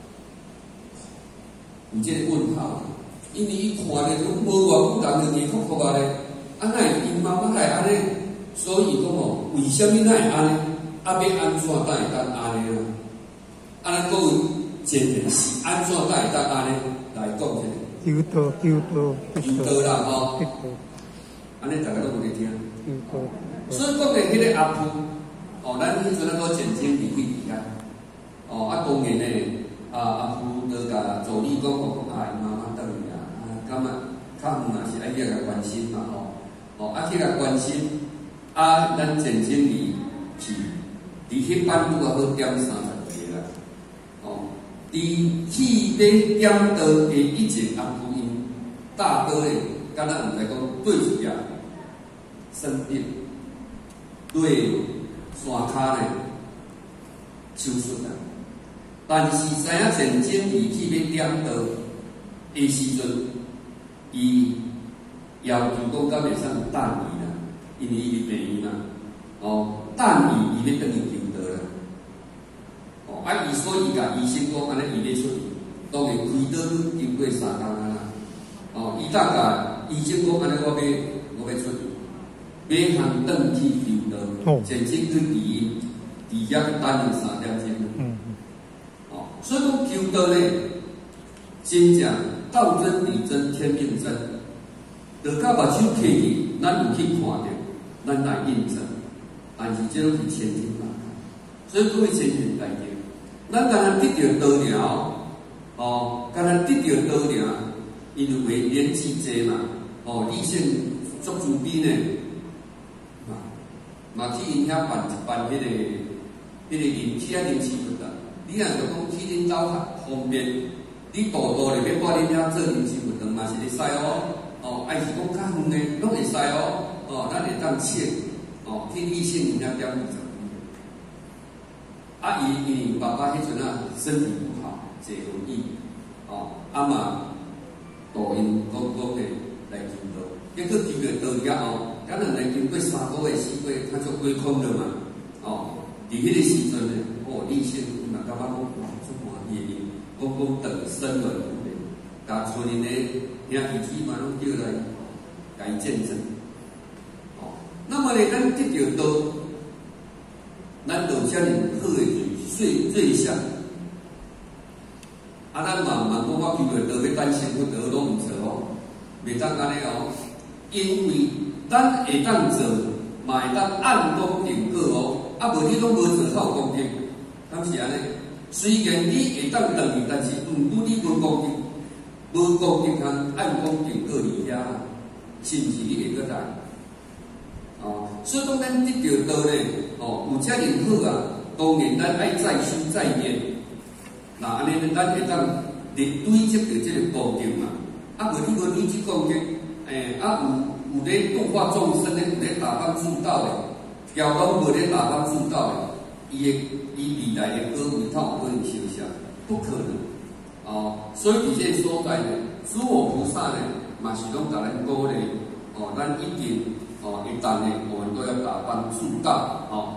有这个问号。因为伊看咧，讲无偌久人就黏哭哭啊咧，啊，那因妈妈来安尼，所以讲吼，为什么那会安尼？啊，要安怎才会当安尼啊？啊，咱讲前提是安怎才会当安尼来讲一下。 求道，求道， 求道啦，吼。安尼大家都有咧听，所以讲咧，迄个阿蒲，哦，咱迄阵啊个简称离去离啊，哦，啊当然咧，啊阿蒲就甲助理讲讲啊，伊妈妈倒去啊，啊，感觉较远嘛是爱去甲关心嘛，吼，哦，啊去甲关心，啊咱简称离去，离迄班拄啊好点三十个啦，哦，伫去咧点到的以前，阿蒲因大哥咧，敢若毋知讲对住呀。生病，对山骹咧手术啊，但是知影前经伊去要点到的时阵，伊要求讲敢会使有等伊啦，因为伊是病院嘛，哦，等伊伊要等伊求道啦，哦，啊，伊所以甲医生讲安尼伊要出院，当然开刀经过三工啊啦，哦，伊当甲医生讲安尼我要我要出院。马行转去求道，前进去伫伫遐等了三点钟。嗯嗯。哦，所以讲求道呢，真正道真理真天命真，就甲目睭摕去，咱有去看到，咱来印证。但是这拢是千金难买，所以各位千金来听，咱敢若得到道了，哦，敢若得到道了，因为年纪济嘛，哦，理性足自卑呢。嘛去因遐办一办迄、那个、迄、那个临去啊临时活动，你若就讲去恁兜方便，你大多咧要挂恁遐做临时活动嘛是会使哦，哦，爱是讲较远诶，拢会使哦，哦，咱会当请，哦，去理性因遐点二十分。啊，伊因为爸爸迄阵啊身体不好，坐轮椅，哦，啊嘛，导因讲讲诶来求道，结果求着道了后。敢若来经过三个月、四个月，他就归空了嘛。哦，伫迄个时阵呢，哦，理性嘛感觉讲哇，足欢喜的，讲讲等生卵有咧，甲村里的兄弟姊妹拢叫来，甲伊见证。哦，那么呢，咱得着道，咱就遮尔好的瑞瑞相。啊，咱慢慢讲，我求着道要等成佛道拢毋错哦，袂当安尼哦，因为。咱会当做，嘛会当按功定果哦。啊，无你拢无做靠功定，敢是安尼？虽然你会当等于，但是毋过你无功定，无功定通按功定果离遐，是毋是你会个知？哦，所以讲咱得着道呢，哦，有遮尔好啊。当然咱爱再修再练， 那安尼呢，咱会当来对接着这个功德嘛。啊，无你无对接功德，诶、欸，啊有有咧度化众生咧，有咧打帮助道咧，要讲无咧打帮助道咧，伊的伊未来的果位，他有可能修下，不可能。哦，所以伫这个所在呢，诸佛菩萨呢，嘛是拢甲咱鼓励，哦，咱一定哦，一旦呢，我们都要打帮助道，哦。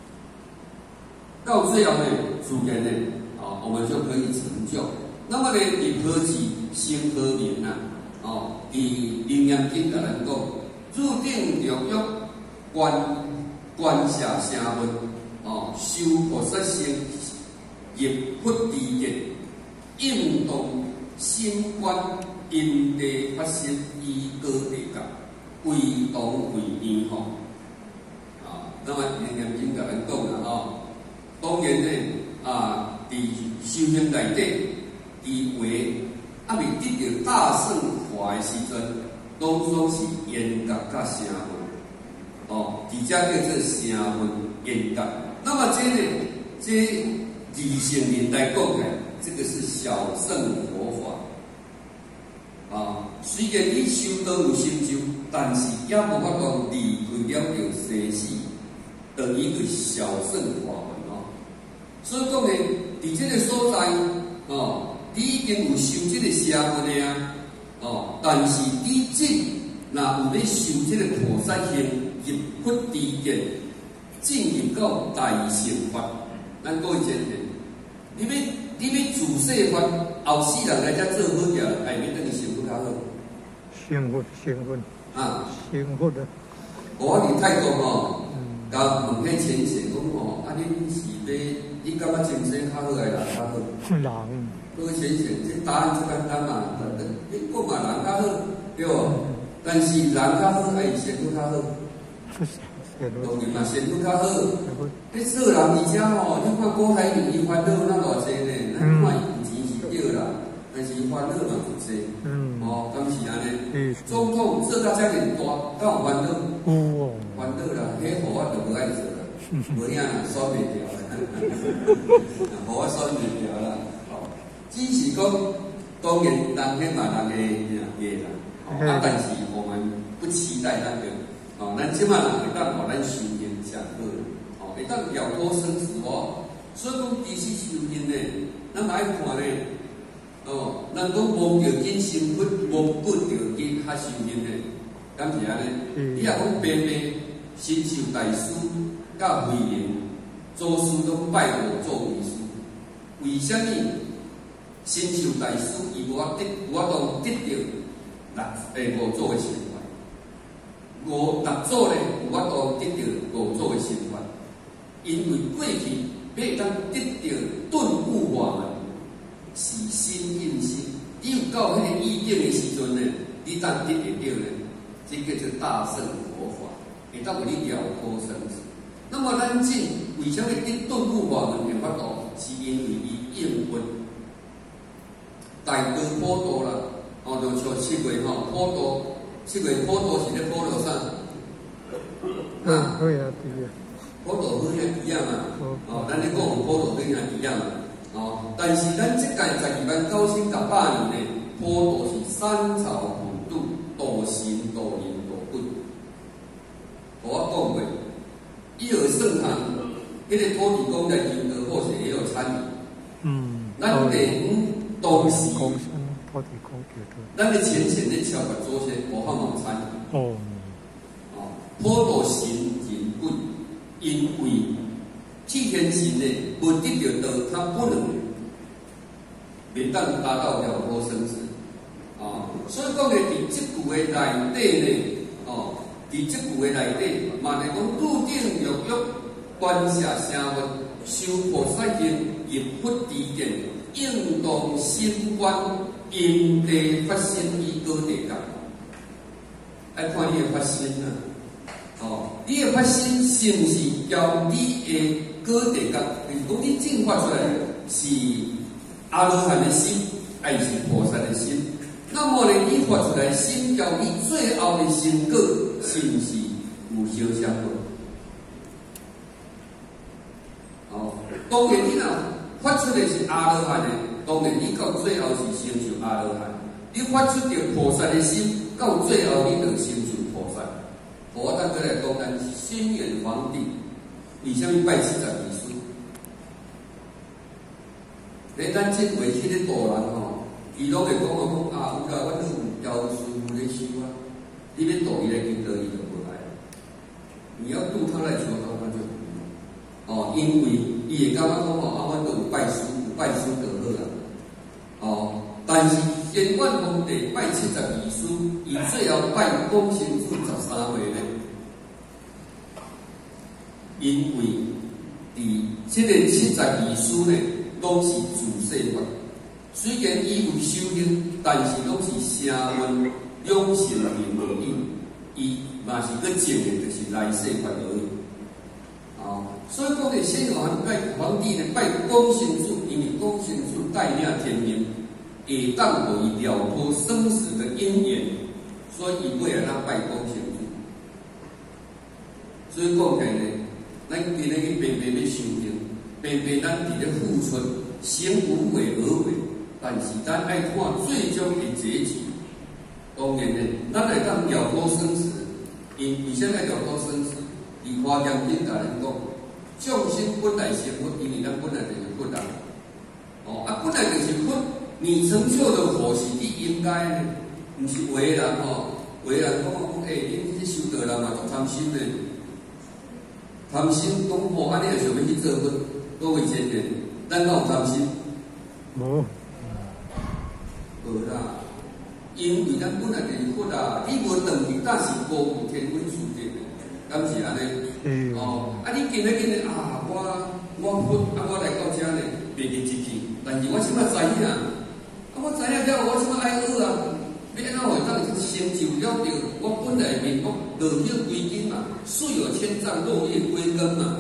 到这样呢，主人呢，啊，我们就可以成就。那么呢，以何其心何名啊？哦，以楞严经甲咱讲，入定六欲，观观下声闻，哦，修菩萨行，入佛地界，应动心观，因地发心，依果地觉，归同为因吼。啊，那么楞严经甲咱讲啦，哦。当然呢，啊，伫修行内底，伫为啊未得到大圣法的时阵，拢总是缘觉甲声闻，哦，伫遮叫做声闻缘觉。那么这呢，这理性人来讲呢，这个是小乘佛法，啊，虽然你修都有成就，但是也无法讲离开了着生死，等于个小乘法。所以讲呢，伫这个所在，哦，你已经有修这个声闻的啊，哦，但是你这若有咧修这个菩萨行入佛地界，进入到大乘法，咱各位前提，你要你要自世法，后世人来遮做好行，下面等于成佛较好。成佛，成佛。啊，成佛的。我哋态度吼，甲问迄前世讲吼，啊，恁是要？你感觉前世较好，还是人较好？人。各位先生，这答案就简单嘛，你讲嘛，人较好，对无？但是人较好，还是仙佛较好？当然嘛，仙佛较好。你做人而且吼，你看古海里伊烦恼那偌济呢？咱看伊有钱是对啦，但是伊烦恼嘛就济。嗯。哦，敢是安尼？总统做到遮尔大，敢有烦恼？有。烦恼啦，迄互我就无爱做啦，无影啦，选袂掉啦。无我选袂掉啦，哦，只是讲，当然人迄嘛人个个啦，啊，但是我们不期待那个，哦，咱即马人会当互咱修行上好，哦，会当了脱生死哦，所以讲其实修行呢，咱嘛爱看呢，哦，人讲无条件成佛，无不条件较修行呢，敢是安尼？你若讲白白神秀大师甲慧能。祖师拢拜我做为师，为什么神秀大师伊无法得，有法当得到六诶五祖的成法？五六祖咧有法当得到五祖的成法？因为过去要当得到顿悟法门，是心印心。你有到迄个意境的时阵呢，你当得得到呢，这个叫大乘佛法，会当互你了脱生死。那么咱这为什么得顿悟法门会法度？是因为伊应运大道普渡啦，哦，就像七月吼普渡，七月普渡是咧普渡啥？ 嗯，好呀，对呀。 普渡好呀一样嘛，哦，咱咧讲普渡跟遐一样嘛，哦，但是咱即届十二万九千十八年呢，普渡是三朝普渡，度神度人度鬼。我讲过。一尔圣堂，迄个土地公在银德或者也有参与。嗯。咱连当时，咱的前线咧超过祖先，无法冇参与。哦。哦，普渡神人鬼，因为替天神呢，不得到道，他不能免当达到了脱生死。啊，所以讲呢，伫即句的内底呢，哦。伫即句话内底，嘛是讲入定六欲，观下声闻，修菩萨行，入佛地界，应当心观，因地发心依果地觉。爱看你的发心啊，哦，你的发心是毋是交你的果地觉？如果你进化出来是阿罗汉的心，还是菩萨的心？那么呢，你发出来心交你最后的成果，是毋是有相相关？哦，当然你若发出的是阿罗汉的，当然你到最后是成就阿罗汉。你发出着菩萨的心，到最后你就成就菩萨。我等过来讲咱心愿皇帝，为什么拜七十二书？咧，咱即回去咧度人吼，伊拢会讲我讲啊，有甲阮有教师傅咧修啊，你要度伊来跟得伊就无来。你要度他来求他，他就不用。哦，因为伊会感觉讲吼，啊，阮都有拜师，有拜师就好啦。哦，但是显观皇帝拜七十二书，伊最后拜广生子十三位咧，因为伫即个七十二书呢。拢是自说法，虽然伊有修行，但是拢是声闻养性名而已。伊嘛是个证的，就是来世法而已。哦，所以讲咧，先皇拜皇帝咧拜广生子，因为广生子带领天命，会当互伊了脱生死的因缘，所以伊为了咱拜广生子。所以讲起来咧，咱今日去平平要修行。偏偏咱伫咧付出，先无为而为，但是咱爱看最终的结局。当然咧，咱来当了脱生死，因为现在了脱生死，以华严经甲咱讲，众生本来是佛，因为咱本来就是佛啊。哦，啊，本来就是佛，你成就的佛是你应该的，毋是有的人吼，有的人讲讲，诶，恁去修道人嘛，足贪心的，贪心讲吼，啊，你也想要去做佛。各位前辈，咱敢有贪心？ 无， 无啦，因为咱本来就是佛啊，你无断去，但是高有天文数字的，敢是安尼？嗯、哦，啊，你今日今日啊，我我佛啊，我来到遮呢，别日一去，但是我即摆知影，啊，我知影了，我即摆爱学啊，要安怎会当成就了着我本来面目，落叶归根嘛，水有千丈，落叶归根嘛。